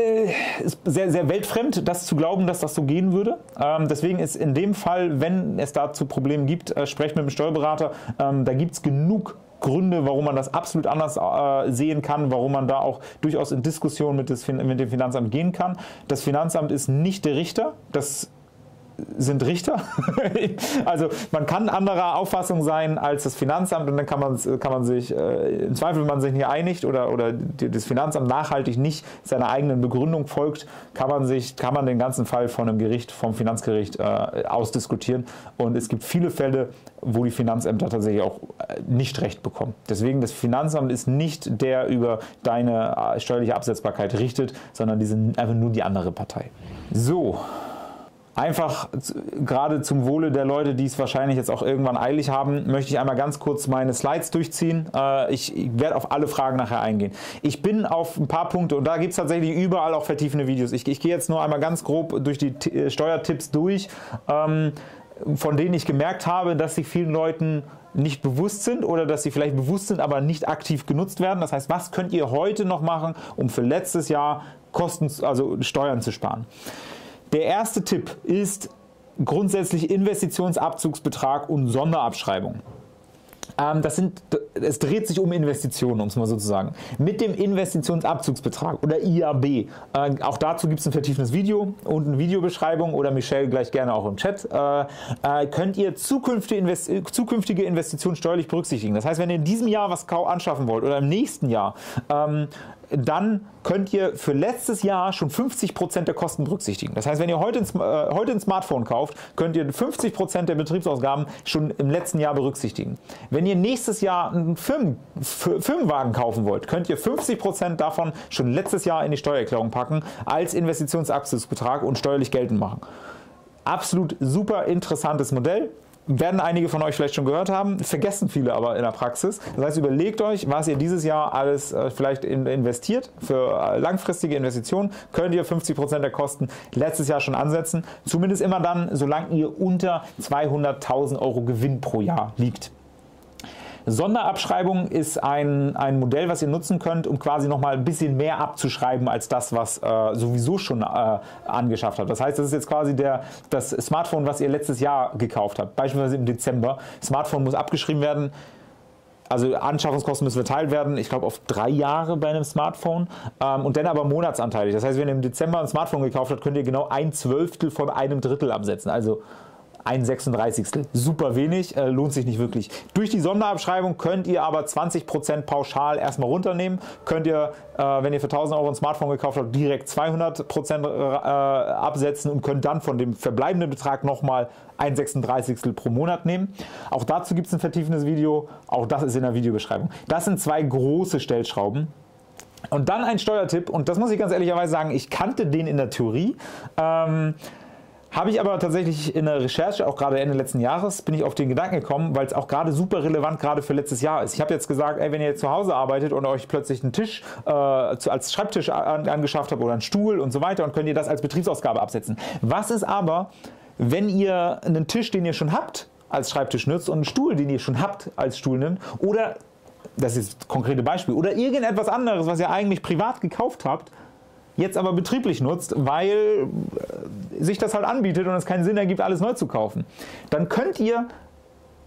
äh, ist sehr, sehr weltfremd, das zu glauben, dass das so gehen würde. Ähm, deswegen ist in dem Fall, wenn es dazu Probleme gibt, äh, sprecht mit dem Steuerberater, ähm, da gibt es genug Gründe, warum man das absolut anders äh, sehen kann, warum man da auch durchaus in Diskussion mit, des, mit dem Finanzamt gehen kann. Das Finanzamt ist nicht der Richter, das sind Richter. Also man kann anderer Auffassung sein als das Finanzamt und dann kann man, kann man sich, äh, im Zweifel, wenn man sich nicht einigt oder, oder das Finanzamt nachhaltig nicht seiner eigenen Begründung folgt, kann man, sich, kann man den ganzen Fall von einem Gericht, vom Finanzgericht äh, ausdiskutieren. Und es gibt viele Fälle, wo die Finanzämter tatsächlich auch nicht recht bekommen. Deswegen, das Finanzamt ist nicht der über deine steuerliche Absetzbarkeit richtet, sondern die sind einfach nur die andere Partei. So. Einfach gerade zum Wohle der Leute, die es wahrscheinlich jetzt auch irgendwann eilig haben, möchte ich einmal ganz kurz meine Slides durchziehen. Ich werde auf alle Fragen nachher eingehen. Ich bin auf ein paar Punkte und da gibt es tatsächlich überall auch vertiefende Videos. Ich, ich gehe jetzt nur einmal ganz grob durch die Steuertipps durch, von denen ich gemerkt habe, dass sie vielen Leuten nicht bewusst sind oder dass sie vielleicht bewusst sind, aber nicht aktiv genutzt werden. Das heißt, was könnt ihr heute noch machen, um für letztes Jahr Kosten, also Steuern zu sparen? Der erste Tipp ist grundsätzlich Investitionsabzugsbetrag und Sonderabschreibung. Ähm, das sind, es dreht sich um Investitionen, um es mal so zu sagen. Mit dem Investitionsabzugsbetrag oder I A B, äh, auch dazu gibt es ein vertiefendes Video und eine Videobeschreibung oder Michelle gleich gerne auch im Chat, äh, äh, könnt ihr zukünftige, Invest zukünftige Investitionen steuerlich berücksichtigen. Das heißt, wenn ihr in diesem Jahr was anschaffen wollt oder im nächsten Jahr, ähm, dann könnt ihr für letztes Jahr schon fünfzig Prozent der Kosten berücksichtigen. Das heißt, wenn ihr heute ein, äh, heute ein Smartphone kauft, könnt ihr fünfzig Prozent der Betriebsausgaben schon im letzten Jahr berücksichtigen. Wenn ihr nächstes Jahr einen Firmen, Firmenwagen kaufen wollt, könnt ihr fünfzig Prozent davon schon letztes Jahr in die Steuererklärung packen, als Investitionsabzugsbetrag und steuerlich geltend machen. Absolut super interessantes Modell. Werden einige von euch vielleicht schon gehört haben, vergessen viele aber in der Praxis. Das heißt, überlegt euch, was ihr dieses Jahr alles äh, vielleicht in, investiert. Für äh, langfristige Investitionen könnt ihr fünfzig Prozent der Kosten letztes Jahr schon ansetzen. Zumindest immer dann, solange ihr unter zweihunderttausend Euro Gewinn pro Jahr liegt. Sonderabschreibung ist ein, ein Modell, was ihr nutzen könnt, um quasi nochmal ein bisschen mehr abzuschreiben als das, was äh, sowieso schon äh, angeschafft habt. Das heißt, das ist jetzt quasi der, das Smartphone, was ihr letztes Jahr gekauft habt, beispielsweise im Dezember. Smartphone muss abgeschrieben werden. Also Anschaffungskosten müssen verteilt werden, ich glaube auf drei Jahre bei einem Smartphone ähm, und dann aber monatsanteilig. Das heißt, wenn ihr im Dezember ein Smartphone gekauft habt, könnt ihr genau ein Zwölftel von einem Drittel absetzen. Also ein sechsunddreißigstel. Super wenig, äh, lohnt sich nicht wirklich. Durch die Sonderabschreibung könnt ihr aber zwanzig Prozent pauschal erstmal runternehmen. Könnt ihr, äh, wenn ihr für tausend Euro ein Smartphone gekauft habt, direkt zweihundert Prozent äh, absetzen und könnt dann von dem verbleibenden Betrag nochmal ein sechsunddreißigstel pro Monat nehmen. Auch dazu gibt es ein vertiefendes Video. Auch das ist in der Videobeschreibung. Das sind zwei große Stellschrauben. Und dann ein Steuertipp, und das muss ich ganz ehrlicherweise sagen, ich kannte den in der Theorie. Ähm, Habe ich aber tatsächlich in der Recherche, auch gerade Ende letzten Jahres, bin ich auf den Gedanken gekommen, weil es auch gerade super relevant gerade für letztes Jahr ist. Ich habe jetzt gesagt, ey, wenn ihr jetzt zu Hause arbeitet und euch plötzlich einen Tisch äh, als Schreibtisch an, angeschafft habt oder einen Stuhl und so weiter, und könnt ihr das als Betriebsausgabe absetzen. Was ist aber, wenn ihr einen Tisch, den ihr schon habt, als Schreibtisch nutzt und einen Stuhl, den ihr schon habt, als Stuhl nimmt, oder, das ist das konkrete Beispiel, oder irgendetwas anderes, was ihr eigentlich privat gekauft habt, jetzt aber betrieblich nutzt, weil sich das halt anbietet und es keinen Sinn ergibt, alles neu zu kaufen. Dann könnt ihr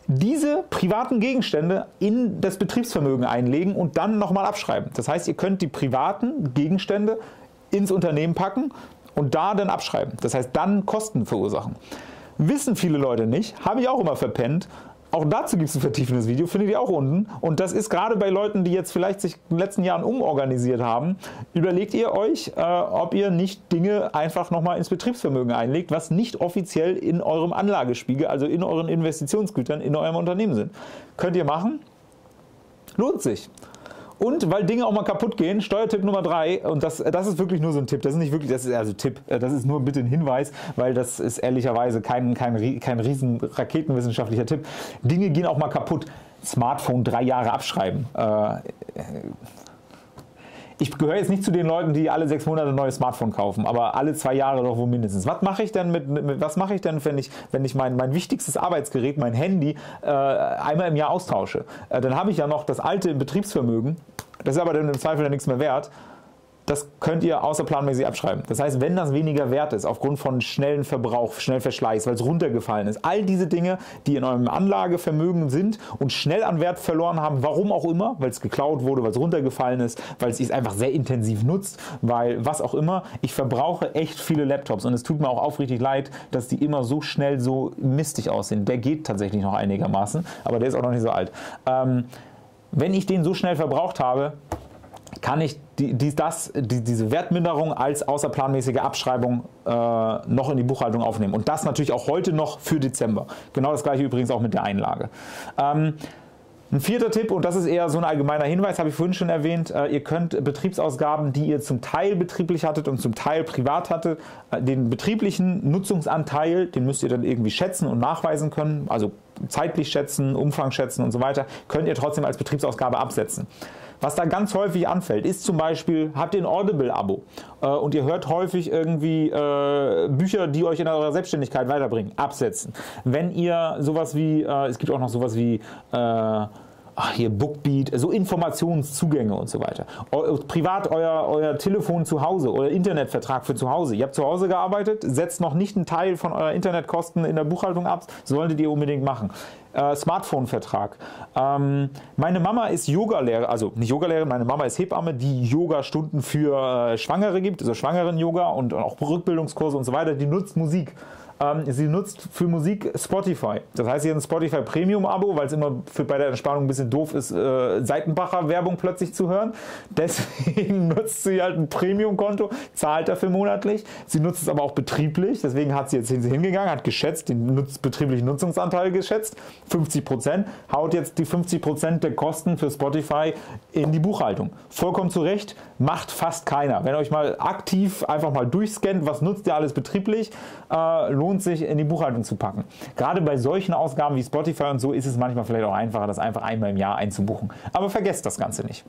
diese privaten Gegenstände in das Betriebsvermögen einlegen und dann nochmal abschreiben. Das heißt, ihr könnt die privaten Gegenstände ins Unternehmen packen und da dann abschreiben. Das heißt, dann Kosten verursachen. Wissen viele Leute nicht, habe ich auch immer verpennt. Auch dazu gibt es ein vertiefendes Video, findet ihr auch unten. Und das ist gerade bei Leuten, die jetzt vielleicht sich in den letzten Jahren umorganisiert haben, überlegt ihr euch, äh, ob ihr nicht Dinge einfach nochmal ins Betriebsvermögen einlegt, was nicht offiziell in eurem Anlagespiegel, also in euren Investitionsgütern, in eurem Unternehmen sind. Könnt ihr machen, lohnt sich. Und weil Dinge auch mal kaputt gehen, Steuertipp Nummer drei, und das, das ist wirklich nur so ein Tipp, das ist nicht wirklich, das ist also Tipp, das ist nur bitte ein Hinweis, weil das ist ehrlicherweise kein, kein, kein riesen raketenwissenschaftlicher Tipp. Dinge gehen auch mal kaputt. Smartphone drei Jahre abschreiben. Äh, Ich gehöre jetzt nicht zu den Leuten, die alle sechs Monate ein neues Smartphone kaufen, aber alle zwei Jahre doch wohl mindestens. Was mache ich denn, mit, mit, was mache ich denn, wenn ich, wenn ich mein, mein wichtigstes Arbeitsgerät, mein Handy, äh, einmal im Jahr austausche? Äh, dann habe ich ja noch das alte im Betriebsvermögen, das ist aber dann im Zweifel dann nichts mehr wert. Das könnt ihr außerplanmäßig abschreiben. Das heißt, wenn das weniger wert ist, aufgrund von schnellen Verbrauch, schnell Verschleiß, weil es runtergefallen ist, all diese Dinge, die in eurem Anlagevermögen sind und schnell an Wert verloren haben, warum auch immer, weil es geklaut wurde, weil es runtergefallen ist, weil es sich einfach sehr intensiv nutzt, weil was auch immer, ich verbrauche echt viele Laptops und es tut mir auch aufrichtig leid, dass die immer so schnell so mistig aussehen. Der geht tatsächlich noch einigermaßen, aber der ist auch noch nicht so alt. Ähm, wenn ich den so schnell verbraucht habe, kann ich die, die, das, die, diese Wertminderung als außerplanmäßige Abschreibung äh, noch in die Buchhaltung aufnehmen. Und das natürlich auch heute noch für Dezember. Genau das gleiche übrigens auch mit der Einlage. Ähm, Ein vierter Tipp, und das ist eher so ein allgemeiner Hinweis, habe ich vorhin schon erwähnt, äh, ihr könnt Betriebsausgaben, die ihr zum Teil betrieblich hattet und zum Teil privat hattet, äh, den betrieblichen Nutzungsanteil, den müsst ihr dann irgendwie schätzen und nachweisen können, also zeitlich schätzen, Umfang schätzen und so weiter, könnt ihr trotzdem als Betriebsausgabe absetzen. Was da ganz häufig anfällt, ist zum Beispiel, habt ihr ein Audible-Abo äh, und ihr hört häufig irgendwie äh, Bücher, die euch in eurer Selbstständigkeit weiterbringen, absetzen. Wenn ihr sowas wie, äh, es gibt auch noch sowas wie, äh, ach hier Bookbeat, so Informationszugänge und so weiter. Eu, privat euer, euer Telefon zu Hause, euer Internetvertrag für zu Hause. Ihr habt zu Hause gearbeitet, setzt noch nicht einen Teil von eurer Internetkosten in der Buchhaltung ab, solltet ihr unbedingt machen. Äh, Smartphone-Vertrag. Ähm, meine Mama ist Yogalehrerin, also nicht Yogalehrerin, meine Mama ist Hebamme, die Yoga-Stunden für äh, Schwangere gibt, also Schwangeren-Yoga und auch Rückbildungskurse und so weiter, die nutzt Musik. Sie nutzt für Musik Spotify. Das heißt, sie hat ein Spotify Premium-Abo, weil es immer für, bei der Entspannung ein bisschen doof ist, äh, Seitenbacher-Werbung plötzlich zu hören. Deswegen nutzt sie halt ein Premium-Konto, zahlt dafür monatlich. Sie nutzt es aber auch betrieblich. Deswegen hat sie jetzt hingegangen, hat geschätzt, den nutz, betrieblichen Nutzungsanteil geschätzt, fünfzig Prozent, haut jetzt die fünfzig Prozent der Kosten für Spotify in die Buchhaltung. Vollkommen zu Recht, macht fast keiner. Wenn ihr euch mal aktiv einfach mal durchscannt, was nutzt ihr alles betrieblich, äh, lohnt sich in die Buchhaltung zu packen. Gerade bei solchen Ausgaben wie Spotify und so ist es manchmal vielleicht auch einfacher, das einfach einmal im Jahr einzubuchen. Aber vergesst das Ganze nicht.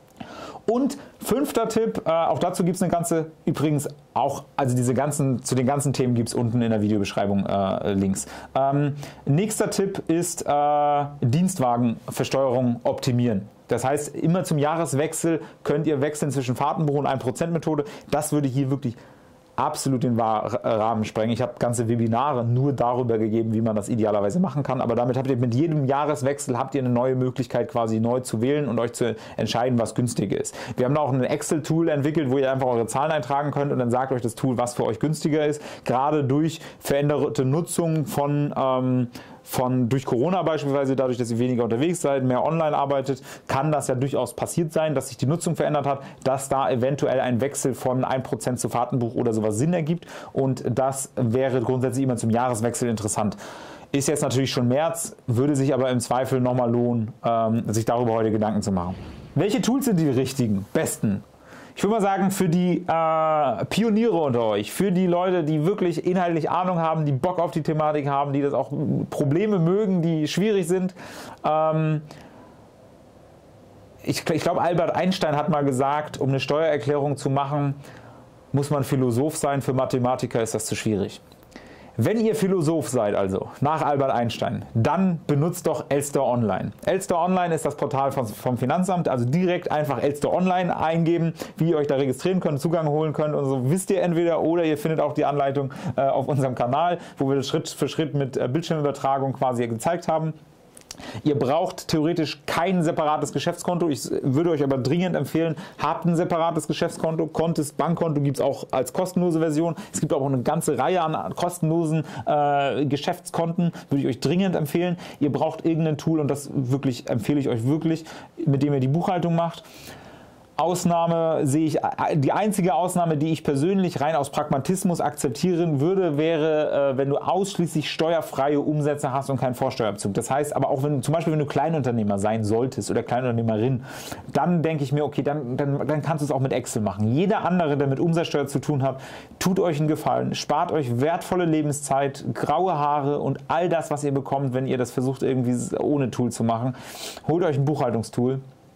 Und fünfter Tipp, äh, auch dazu gibt es eine ganze, übrigens auch, also diese ganzen, zu den ganzen Themen gibt es unten in der Videobeschreibung äh, Links. Ähm, nächster Tipp ist äh, Dienstwagenversteuerung optimieren. Das heißt, immer zum Jahreswechsel könnt ihr wechseln zwischen Fahrtenbuch und ein Prozent Methode. Das würde hier wirklich absolut den Rahmen sprengen. Ich habe ganze Webinare nur darüber gegeben, wie man das idealerweise machen kann, aber damit habt ihr mit jedem Jahreswechsel habt ihr eine neue Möglichkeit quasi neu zu wählen und euch zu entscheiden, was günstiger ist. Wir haben auch ein Excel-Tool entwickelt, wo ihr einfach eure Zahlen eintragen könnt und dann sagt euch das Tool, was für euch günstiger ist. Gerade durch veränderte Nutzung von ähm, Von, durch Corona beispielsweise, dadurch, dass ihr weniger unterwegs seid, mehr online arbeitet, kann das ja durchaus passiert sein, dass sich die Nutzung verändert hat, dass da eventuell ein Wechsel von ein Prozent zu Fahrtenbuch oder sowas Sinn ergibt und das wäre grundsätzlich immer zum Jahreswechsel interessant. Ist jetzt natürlich schon März, würde sich aber im Zweifel nochmal lohnen, ähm, sich darüber heute Gedanken zu machen. Welche Tools sind die richtigen, besten? Ich würde mal sagen, für die äh, Pioniere unter euch, für die Leute, die wirklich inhaltlich Ahnung haben, die Bock auf die Thematik haben, die das auch Probleme mögen, die schwierig sind. Ähm, ich ich glaube, Albert Einstein hat mal gesagt, um eine Steuererklärung zu machen, muss man Philosoph sein, für Mathematiker ist das zu schwierig. Wenn ihr Philosoph seid, also nach Albert Einstein, dann benutzt doch Elster Online. Elster Online ist das Portal vom, vom Finanzamt, also direkt einfach Elster Online eingeben, wie ihr euch da registrieren könnt, Zugang holen könnt und so wisst ihr entweder oder ihr findet auch die Anleitung äh, auf unserem Kanal, wo wir das Schritt für Schritt mit äh, Bildschirmübertragung quasi gezeigt haben. Ihr braucht theoretisch kein separates Geschäftskonto. Ich würde euch aber dringend empfehlen, habt ein separates Geschäftskonto. Contest Bankkonto gibt es auch als kostenlose Version. Es gibt auch eine ganze Reihe an kostenlosen äh, Geschäftskonten. Würde ich euch dringend empfehlen. Ihr braucht irgendein Tool und das wirklich empfehle ich euch wirklich, mit dem ihr die Buchhaltung macht. Ausnahme sehe ich, die einzige Ausnahme, die ich persönlich rein aus Pragmatismus akzeptieren würde, wäre, wenn du ausschließlich steuerfreie Umsätze hast und keinen Vorsteuerabzug. Das heißt aber auch, wenn zum Beispiel, wenn du Kleinunternehmer sein solltest oder Kleinunternehmerin, dann denke ich mir, okay, dann, dann, dann kannst du es auch mit Excel machen. Jeder andere, der mit Umsatzsteuer zu tun hat, tut euch einen Gefallen, spart euch wertvolle Lebenszeit, graue Haare und all das, was ihr bekommt, wenn ihr das versucht, irgendwie ohne Tool zu machen. Holt euch ein Buchhaltungstool.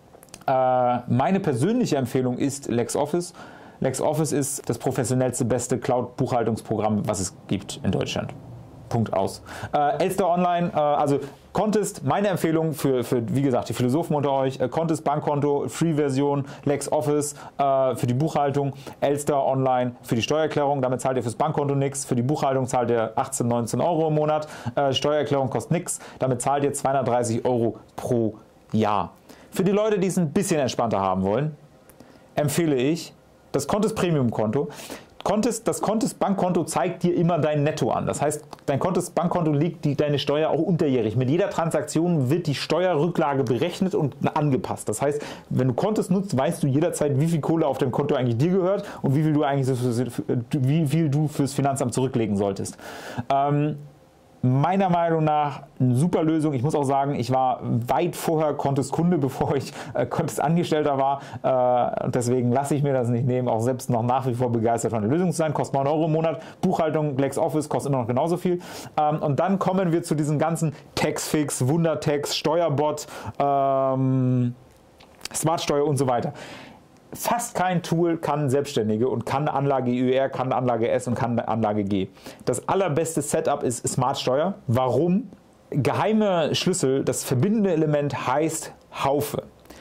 Meine persönliche Empfehlung ist LexOffice. LexOffice ist das professionellste, beste Cloud-Buchhaltungsprogramm, was es gibt in Deutschland. Punkt aus. Äh, Elster Online, äh, also Contest, meine Empfehlung für, für, wie gesagt, die Philosophen unter euch, äh, Contest Bankkonto, Free-Version, LexOffice äh, für die Buchhaltung, Elster Online für die Steuererklärung, damit zahlt ihr fürs Bankkonto nichts, für die Buchhaltung zahlt ihr achtzehn, neunzehn Euro im Monat, äh, Steuererklärung kostet nichts, damit zahlt ihr zweihundertdreißig Euro pro Jahr. Für die Leute, die es ein bisschen entspannter haben wollen, empfehle ich das Contest Premium Konto. Contest, das Contest Bankkonto zeigt dir immer dein Netto an. Das heißt, dein Contest Bankkonto legt die, deine Steuer auch unterjährig. Mit jeder Transaktion wird die Steuerrücklage berechnet und angepasst. Das heißt, wenn du Contest nutzt, weißt du jederzeit, wie viel Kohle auf dem Konto eigentlich dir gehört und wie viel du eigentlich wie viel du fürs Finanzamt zurücklegen solltest. Ähm, Meiner Meinung nach eine super Lösung. Ich muss auch sagen, ich war weit vorher Contest Kunde, bevor ich äh, Contest Angestellter war. Äh, und deswegen lasse ich mir das nicht nehmen, auch selbst noch nach wie vor begeistert von der Lösung zu sein. Kostet neun Euro im Monat. Buchhaltung, LexOffice kostet immer noch genauso viel. Ähm, und dann kommen wir zu diesen ganzen Taxfix, Wundertax, Steuerbot, ähm, Smartsteuer und so weiter. Fast kein Tool kann Selbstständige und kann Anlage Ü R, kann Anlage S und kann Anlage G. Das allerbeste Setup ist Smartsteuer. Warum? Geheime Schlüssel, das verbindende Element heißt Haufe.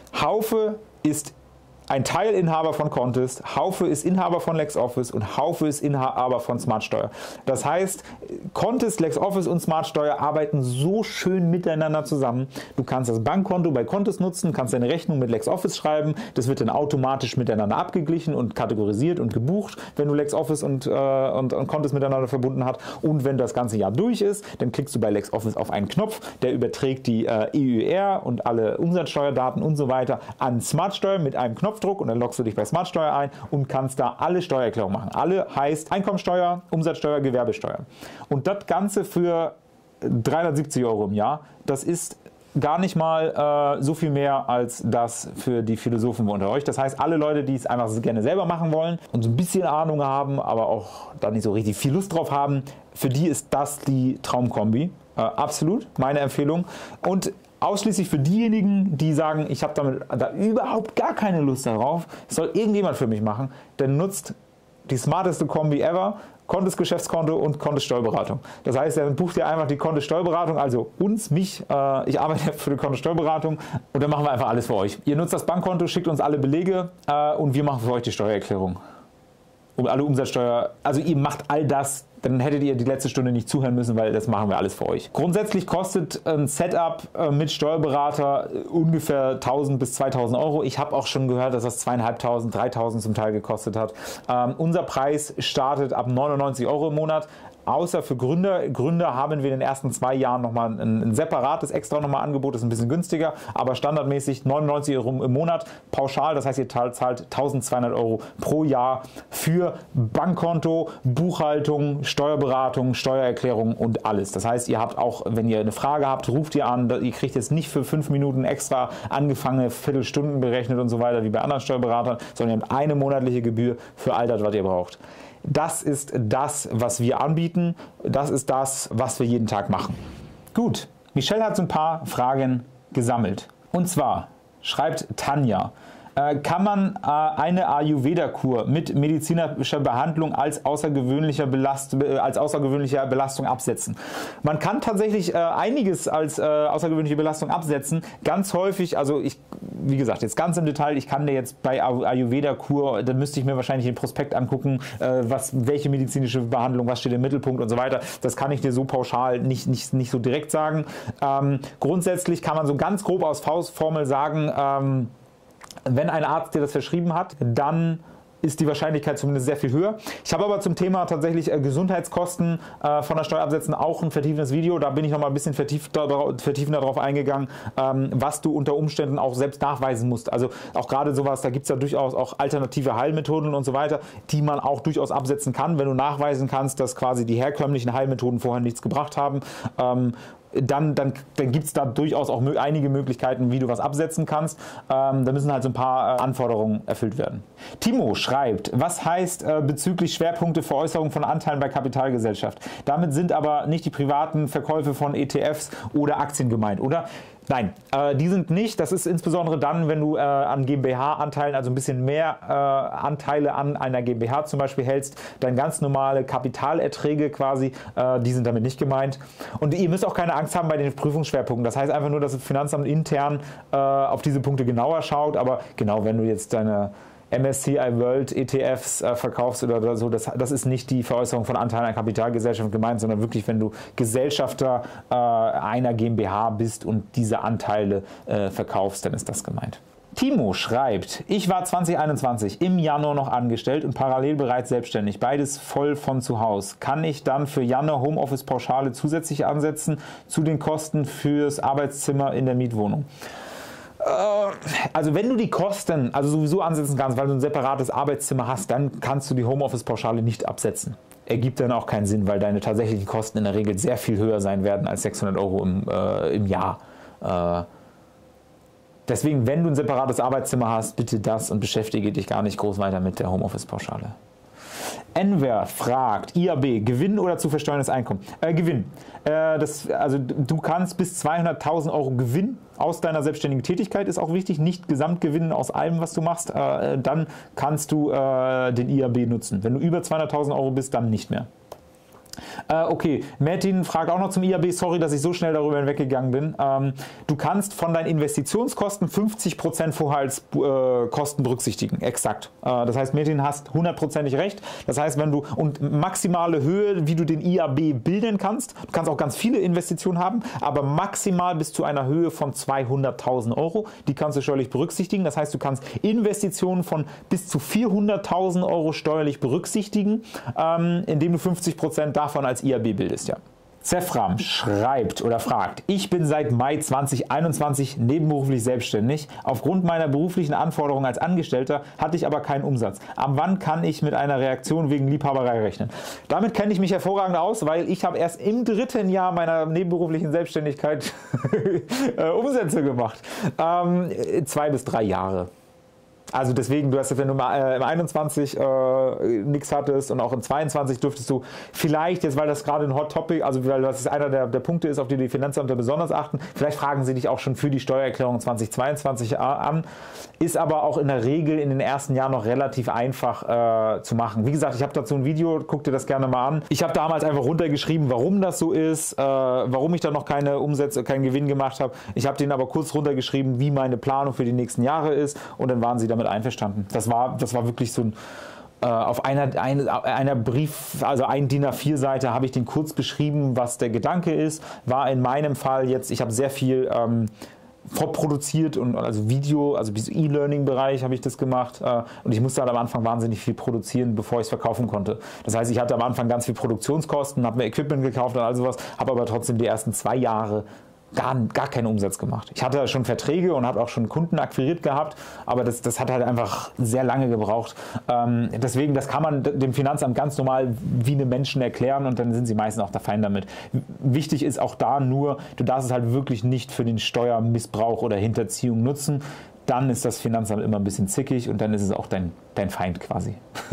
Haufe ist ein Teilinhaber von Contest, Haufe ist Inhaber von LexOffice und Haufe ist Inhaber von Smartsteuer. Das heißt, Contest, LexOffice und Smartsteuer arbeiten so schön miteinander zusammen. Du kannst das Bankkonto bei Contest nutzen, kannst deine Rechnung mit LexOffice schreiben, das wird dann automatisch miteinander abgeglichen und kategorisiert und gebucht, wenn du LexOffice und, äh, und, und Contest miteinander verbunden hast. Und wenn das ganze Jahr durch ist, dann klickst du bei LexOffice auf einen Knopf, der überträgt die äh, E Ü R und alle Umsatzsteuerdaten und so weiter an Smartsteuer mit einem Knopf. Und dann loggst du dich bei Smartsteuer ein und kannst da alle Steuererklärungen machen. Alle heißt Einkommensteuer, Umsatzsteuer, Gewerbesteuer. Und das Ganze für dreihundertsiebzig Euro im Jahr. Das ist gar nicht mal äh, so viel mehr als das für die Philosophen unter euch. Das heißt, alle Leute, die es einfach gerne selber machen wollen und so ein bisschen Ahnung haben, aber auch da nicht so richtig viel Lust drauf haben, für die ist das die Traumkombi. Äh, absolut, meine Empfehlung. Und ausschließlich für diejenigen, die sagen, ich habe damit da überhaupt gar keine Lust darauf, das soll irgendjemand für mich machen, der nutzt die smarteste Kombi ever, Contest Geschäftskonto und Contest Steuerberatung. Das heißt, er bucht dir einfach die Contest Steuerberatung, also uns, mich, äh, ich arbeite für die Contest Steuerberatung und dann machen wir einfach alles für euch. Ihr nutzt das Bankkonto, schickt uns alle Belege äh, und wir machen für euch die Steuererklärung. Um alle Umsatzsteuer, also ihr macht all das, dann hättet ihr die letzte Stunde nicht zuhören müssen, weil das machen wir alles für euch. Grundsätzlich kostet ein Setup mit Steuerberater ungefähr tausend bis zweitausend Euro. Ich habe auch schon gehört, dass das zweitausendfünfhundert, dreitausend zum Teil gekostet hat. Ähm, unser Preis startet ab neunundneunzig Euro im Monat. Außer für Gründer. Gründer haben wir in den ersten zwei Jahren nochmal ein, ein separates extra nochmal Angebot, das ist ein bisschen günstiger, aber standardmäßig neunundneunzig Euro im Monat pauschal. Das heißt, ihr zahlt eintausendzweihundert Euro pro Jahr für Bankkonto, Buchhaltung, Steuerberatung, Steuererklärung und alles. Das heißt, ihr habt auch, wenn ihr eine Frage habt, ruft ihr an. Ihr kriegt jetzt nicht für fünf Minuten extra angefangene Viertelstunden berechnet und so weiter wie bei anderen Steuerberatern, sondern ihr habt eine monatliche Gebühr für all das, was ihr braucht. Das ist das, was wir anbieten. Das ist das, was wir jeden Tag machen. Gut, Michelle hat so ein paar Fragen gesammelt. Und zwar schreibt Tanja, äh, kann man äh, eine Ayurveda-Kur mit medizinischer Behandlung als, außergewöhnlicher Belast äh, als außergewöhnliche Belastung absetzen? Man kann tatsächlich äh, einiges als äh, außergewöhnliche Belastung absetzen. Ganz häufig, also ich wie gesagt, jetzt ganz im Detail, ich kann dir jetzt bei Ayurveda-Kur, da müsste ich mir wahrscheinlich den Prospekt angucken, äh, was, welche medizinische Behandlung, was steht im Mittelpunkt und so weiter. Das kann ich dir so pauschal nicht, nicht, nicht so direkt sagen. Ähm, grundsätzlich kann man so ganz grob aus Faustformel sagen, ähm, wenn ein Arzt dir das verschrieben hat, dann ist die Wahrscheinlichkeit zumindest sehr viel höher. Ich habe aber zum Thema tatsächlich äh, Gesundheitskosten äh, von der Steuer absetzen auch ein vertiefendes Video. Da bin ich noch mal ein bisschen vertiefter, vertiefender darauf eingegangen, ähm, was du unter Umständen auch selbst nachweisen musst. Also auch gerade sowas, da gibt es ja durchaus auch alternative Heilmethoden und so weiter, die man auch durchaus absetzen kann, wenn du nachweisen kannst, dass quasi die herkömmlichen Heilmethoden vorher nichts gebracht haben. Ähm, Dann, dann, dann gibt es da durchaus auch einige Möglichkeiten, wie du was absetzen kannst. Ähm, da müssen halt so ein paar äh, Anforderungen erfüllt werden. Timo schreibt, was heißt äh, bezüglich Schwerpunkte Veräußerung von Anteilen bei Kapitalgesellschaft? Damit sind aber nicht die privaten Verkäufe von E T Fs oder Aktien gemeint, oder? Nein, äh, die sind nicht. Das ist insbesondere dann, wenn du äh, an GmbH-Anteilen, also ein bisschen mehr äh, Anteile an einer GmbH zum Beispiel hältst, dann ganz normale Kapitalerträge quasi, äh, die sind damit nicht gemeint. Und ihr müsst auch keine Angst haben bei den Prüfungsschwerpunkten. Das heißt einfach nur, dass das Finanzamt intern äh, auf diese Punkte genauer schaut. Aber genau, wenn du jetzt deine M S C I World E T Fs äh, verkaufst oder so, das, das ist nicht die Veräußerung von Anteilen einer Kapitalgesellschaft gemeint, sondern wirklich, wenn du Gesellschafter äh, einer GmbH bist und diese Anteile äh, verkaufst, dann ist das gemeint. Timo schreibt, ich war zwanzig einundzwanzig im Januar noch angestellt und parallel bereits selbstständig, beides voll von zu Hause. Kann ich dann für Januar Homeoffice-Pauschale zusätzlich ansetzen zu den Kosten fürs Arbeitszimmer in der Mietwohnung? Also wenn du die Kosten also sowieso ansetzen kannst, weil du ein separates Arbeitszimmer hast, dann kannst du die Homeoffice-Pauschale nicht absetzen. Ergibt dann auch keinen Sinn, weil deine tatsächlichen Kosten in der Regel sehr viel höher sein werden als sechshundert Euro im, äh, im Jahr. Äh, deswegen, wenn du ein separates Arbeitszimmer hast, bitte das und beschäftige dich gar nicht groß weiter mit der Homeoffice-Pauschale. Enver fragt, I A B, Gewinn oder zu versteuerndes Einkommen? Äh, Gewinn. Äh, das, also du kannst bis zweihunderttausend Euro Gewinn aus deiner selbstständigen Tätigkeit, ist auch wichtig, nicht Gesamtgewinn aus allem, was du machst, äh, dann kannst du äh, den I A B nutzen. Wenn du über zweihunderttausend Euro bist, dann nicht mehr. Äh, okay, Martin fragt auch noch zum I A B, sorry, dass ich so schnell darüber hinweggegangen bin. Ähm, du kannst von deinen Investitionskosten fünfzig Prozent vorher als äh, Kosten berücksichtigen, exakt. Äh, das heißt, Martin, hast hundertprozentig recht. Das heißt, wenn du, und maximale Höhe, wie du den I A B bilden kannst, du kannst auch ganz viele Investitionen haben, aber maximal bis zu einer Höhe von zweihunderttausend Euro, die kannst du steuerlich berücksichtigen. Das heißt, du kannst Investitionen von bis zu vierhunderttausend Euro steuerlich berücksichtigen, ähm, indem du fünfzig Prozent davon als I A B bildest, ja. Zefram schreibt oder fragt, ich bin seit Mai zweitausendeinundzwanzig nebenberuflich selbstständig. Aufgrund meiner beruflichen Anforderungen als Angestellter hatte ich aber keinen Umsatz. Ab wann kann ich mit einer Reaktion wegen Liebhaberei rechnen? Damit kenne ich mich hervorragend aus, weil ich habe erst im dritten Jahr meiner nebenberuflichen Selbstständigkeit Umsätze gemacht. Ähm, zwei bis drei Jahre. Also deswegen, du hast, wenn du mal, äh, im einundzwanzig äh, nichts hattest und auch im zweiundzwanzig dürftest du vielleicht, jetzt weil das gerade ein Hot Topic, also weil das einer der, der Punkte ist, auf die die Finanzämter besonders achten, vielleicht fragen sie dich auch schon für die Steuererklärung zweitausendzweiundzwanzig an, ist aber auch in der Regel in den ersten Jahren noch relativ einfach äh, zu machen. Wie gesagt, ich habe dazu ein Video, guck dir das gerne mal an. Ich habe damals einfach runtergeschrieben, warum das so ist, äh, warum ich da noch keine Umsätze, keinen Gewinn gemacht habe. Ich habe denen aber kurz runtergeschrieben, wie meine Planung für die nächsten Jahre ist und dann waren sie damit einverstanden. Das war, das war wirklich so ein, äh, auf einer, ein, einer Brief, also ein D I N A vier Seite habe ich den kurz beschrieben, was der Gedanke ist. War in meinem Fall jetzt, ich habe sehr viel ähm, vorproduziert und also Video, also bis E-Learning-Bereich habe ich das gemacht äh, und ich musste halt am Anfang wahnsinnig viel produzieren, bevor ich es verkaufen konnte. Das heißt, ich hatte am Anfang ganz viel Produktionskosten, habe mir Equipment gekauft und all sowas, habe aber trotzdem die ersten zwei Jahre Gar, gar keinen Umsatz gemacht. Ich hatte schon Verträge und habe auch schon Kunden akquiriert gehabt, aber das, das hat halt einfach sehr lange gebraucht. Ähm, deswegen, das kann man dem Finanzamt ganz normal wie einem Menschen erklären und dann sind sie meistens auch da fein damit. Wichtig ist auch da nur, du darfst es halt wirklich nicht für den Steuermissbrauch oder Hinterziehung nutzen. Dann ist das Finanzamt immer ein bisschen zickig und dann ist es auch dein, dein Feind quasi.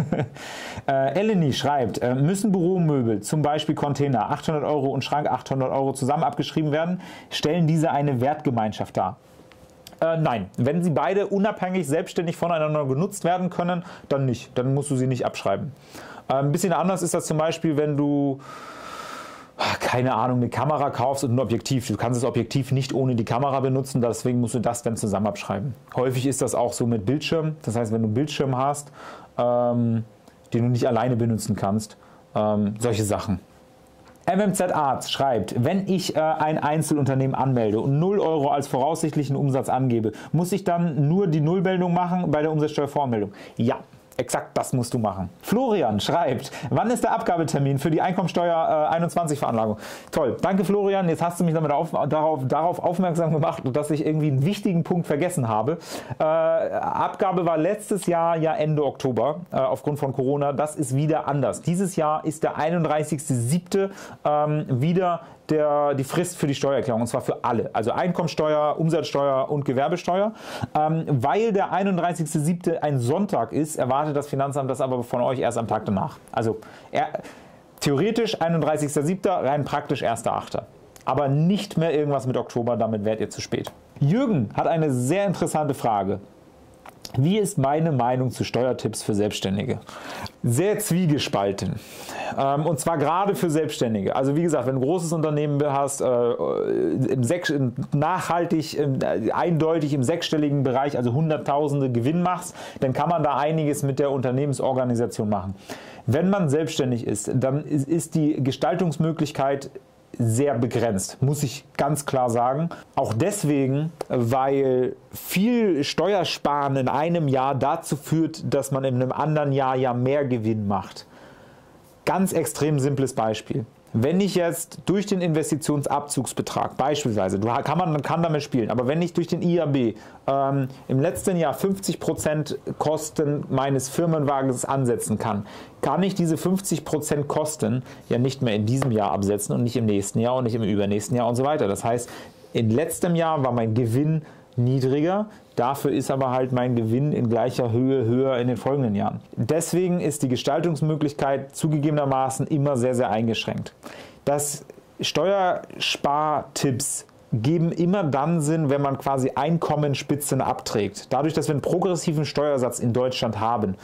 äh, Eleni schreibt, äh, müssen Büromöbel, zum Beispiel Container, achthundert Euro und Schrank achthundert Euro zusammen abgeschrieben werden? Stellen diese eine Wertgemeinschaft dar? Äh, nein, wenn sie beide unabhängig, selbstständig voneinander genutzt werden können, dann nicht. Dann musst du sie nicht abschreiben. Äh, ein bisschen anders ist das zum Beispiel, wenn du keine Ahnung, eine Kamera kaufst und ein Objektiv. Du kannst das Objektiv nicht ohne die Kamera benutzen, deswegen musst du das dann zusammen abschreiben. Häufig ist das auch so mit Bildschirm. Das heißt, wenn du einen Bildschirm hast, ähm, den du nicht alleine benutzen kannst, ähm, solche Sachen. M M Z Arzt schreibt, wenn ich äh, ein Einzelunternehmen anmelde und null Euro als voraussichtlichen Umsatz angebe, muss ich dann nur die Nullmeldung machen bei der Umsatzsteuervoranmeldung? Ja. Exakt das musst du machen. Florian schreibt, wann ist der Abgabetermin für die Einkommensteuer äh, einundzwanzig Veranlagung? Toll, danke Florian, jetzt hast du mich damit auf, darauf, darauf aufmerksam gemacht, dass ich irgendwie einen wichtigen Punkt vergessen habe. Äh, Abgabe war letztes Jahr ja Ende Oktober äh, aufgrund von Corona, das ist wieder anders. Dieses Jahr ist der einunddreißigste siebte ähm, wieder Der, die Frist für die Steuererklärung, und zwar für alle, also Einkommensteuer, Umsatzsteuer und Gewerbesteuer. Ähm, weil der einunddreißigste siebte ein Sonntag ist, erwartet das Finanzamt das aber von euch erst am Tag danach. Also er, theoretisch einunddreißigster siebter, rein praktisch erster achter Aber nicht mehr irgendwas mit Oktober, damit wärt ihr zu spät. Jürgen hat eine sehr interessante Frage. Wie ist meine Meinung zu Steuertipps für Selbstständige? Sehr zwiegespalten. Ähm, und zwar gerade für Selbstständige. Also wie gesagt, wenn du ein großes Unternehmen hast, äh, im sechs, nachhaltig, äh, eindeutig im sechsstelligen Bereich, also Hunderttausende Gewinn machst, dann kann man da einiges mit der Unternehmensorganisation machen. Wenn man selbstständig ist, dann ist, ist die Gestaltungsmöglichkeit sehr begrenzt, muss ich ganz klar sagen. Auch deswegen, weil viel Steuersparen in einem Jahr dazu führt, dass man in einem anderen Jahr ja mehr Gewinn macht. Ganz extrem simples Beispiel. Wenn ich jetzt durch den Investitionsabzugsbetrag beispielsweise, du kann man, man kann damit spielen, aber wenn ich durch den I A B ähm, im letzten Jahr fünfzig Prozent Kosten meines Firmenwagens ansetzen kann, kann ich diese fünfzig Prozent Kosten ja nicht mehr in diesem Jahr absetzen und nicht im nächsten Jahr und nicht im übernächsten Jahr und so weiter. Das heißt, in letztem Jahr war mein Gewinn niedriger, dafür ist aber halt mein Gewinn in gleicher Höhe höher in den folgenden Jahren. Deswegen ist die Gestaltungsmöglichkeit zugegebenermaßen immer sehr, sehr eingeschränkt. Das Steuerspartipps geben immer dann Sinn, wenn man quasi Einkommensspitzen abträgt. Dadurch, dass wir einen progressiven Steuersatz in Deutschland haben,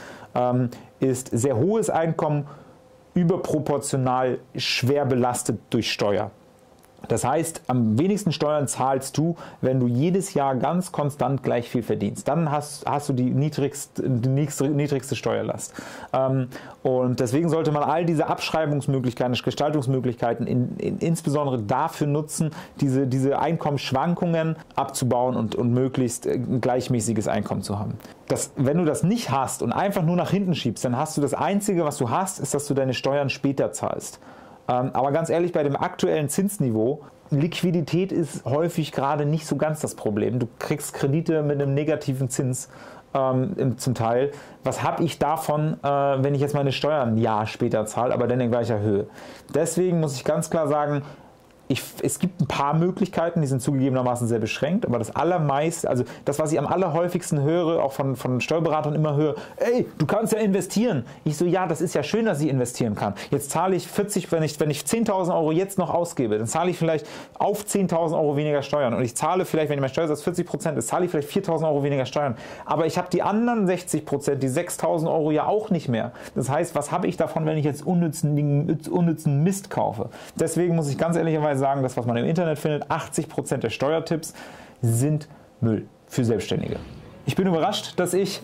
ist sehr hohes Einkommen überproportional schwer belastet durch Steuer. Das heißt, am wenigsten Steuern zahlst du, wenn du jedes Jahr ganz konstant gleich viel verdienst. Dann hast, hast du die niedrigste, die niedrigste Steuerlast. Ähm, und deswegen sollte man all diese Abschreibungsmöglichkeiten, Gestaltungsmöglichkeiten in, in, insbesondere dafür nutzen, diese, diese Einkommensschwankungen abzubauen und, und möglichst ein gleichmäßiges Einkommen zu haben. Das, wenn du das nicht hast und einfach nur nach hinten schiebst, dann hast du das Einzige, was du hast, ist, dass du deine Steuern später zahlst. Aber ganz ehrlich, bei dem aktuellen Zinsniveau, Liquidität ist häufig gerade nicht so ganz das Problem. Du kriegst Kredite mit einem negativen Zins ähm, zum Teil. Was habe ich davon, äh, wenn ich jetzt meine Steuern ein Jahr später zahle, aber dann in gleicher Höhe? Deswegen muss ich ganz klar sagen, Ich, es gibt ein paar Möglichkeiten, die sind zugegebenermaßen sehr beschränkt, aber das allermeiste, also das, was ich am allerhäufigsten höre, auch von, von Steuerberatern immer höre, ey, du kannst ja investieren. Ich so, ja, das ist ja schön, dass ich investieren kann. Jetzt zahle ich vierzig, wenn ich, wenn ich zehntausend Euro jetzt noch ausgebe, dann zahle ich vielleicht auf zehntausend Euro weniger Steuern und ich zahle vielleicht, wenn mein Steuersatz vierzig Prozent ist, zahle ich vielleicht viertausend Euro weniger Steuern. Aber ich habe die anderen sechzig Prozent, die sechstausend Euro ja auch nicht mehr. Das heißt, was habe ich davon, wenn ich jetzt unnützen, unnützen Mist kaufe? Deswegen muss ich ganz ehrlicherweise sagen, das, was man im Internet findet, achtzig Prozent der Steuertipps sind Müll für Selbstständige. Ich bin überrascht, dass ich,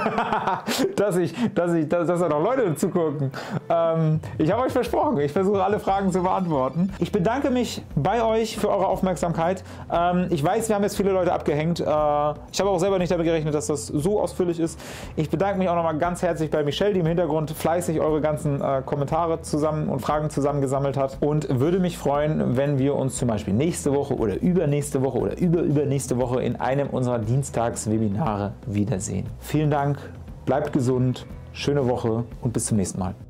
dass ich, dass ich, dass, dass da noch Leute zugucken. Ähm, ich habe euch versprochen, ich versuche alle Fragen zu beantworten. Ich bedanke mich bei euch für eure Aufmerksamkeit. Ähm, ich weiß, wir haben jetzt viele Leute abgehängt. Äh, ich habe auch selber nicht damit gerechnet, dass das so ausführlich ist. Ich bedanke mich auch nochmal ganz herzlich bei Michelle, die im Hintergrund fleißig eure ganzen äh, Kommentare zusammen und Fragen zusammengesammelt hat. Und würde mich freuen, wenn wir uns zum Beispiel nächste Woche oder übernächste Woche oder überübernächste Woche in einem unserer Dienstagswebinare wiedersehen. Vielen Dank, bleibt gesund, schöne Woche und bis zum nächsten Mal.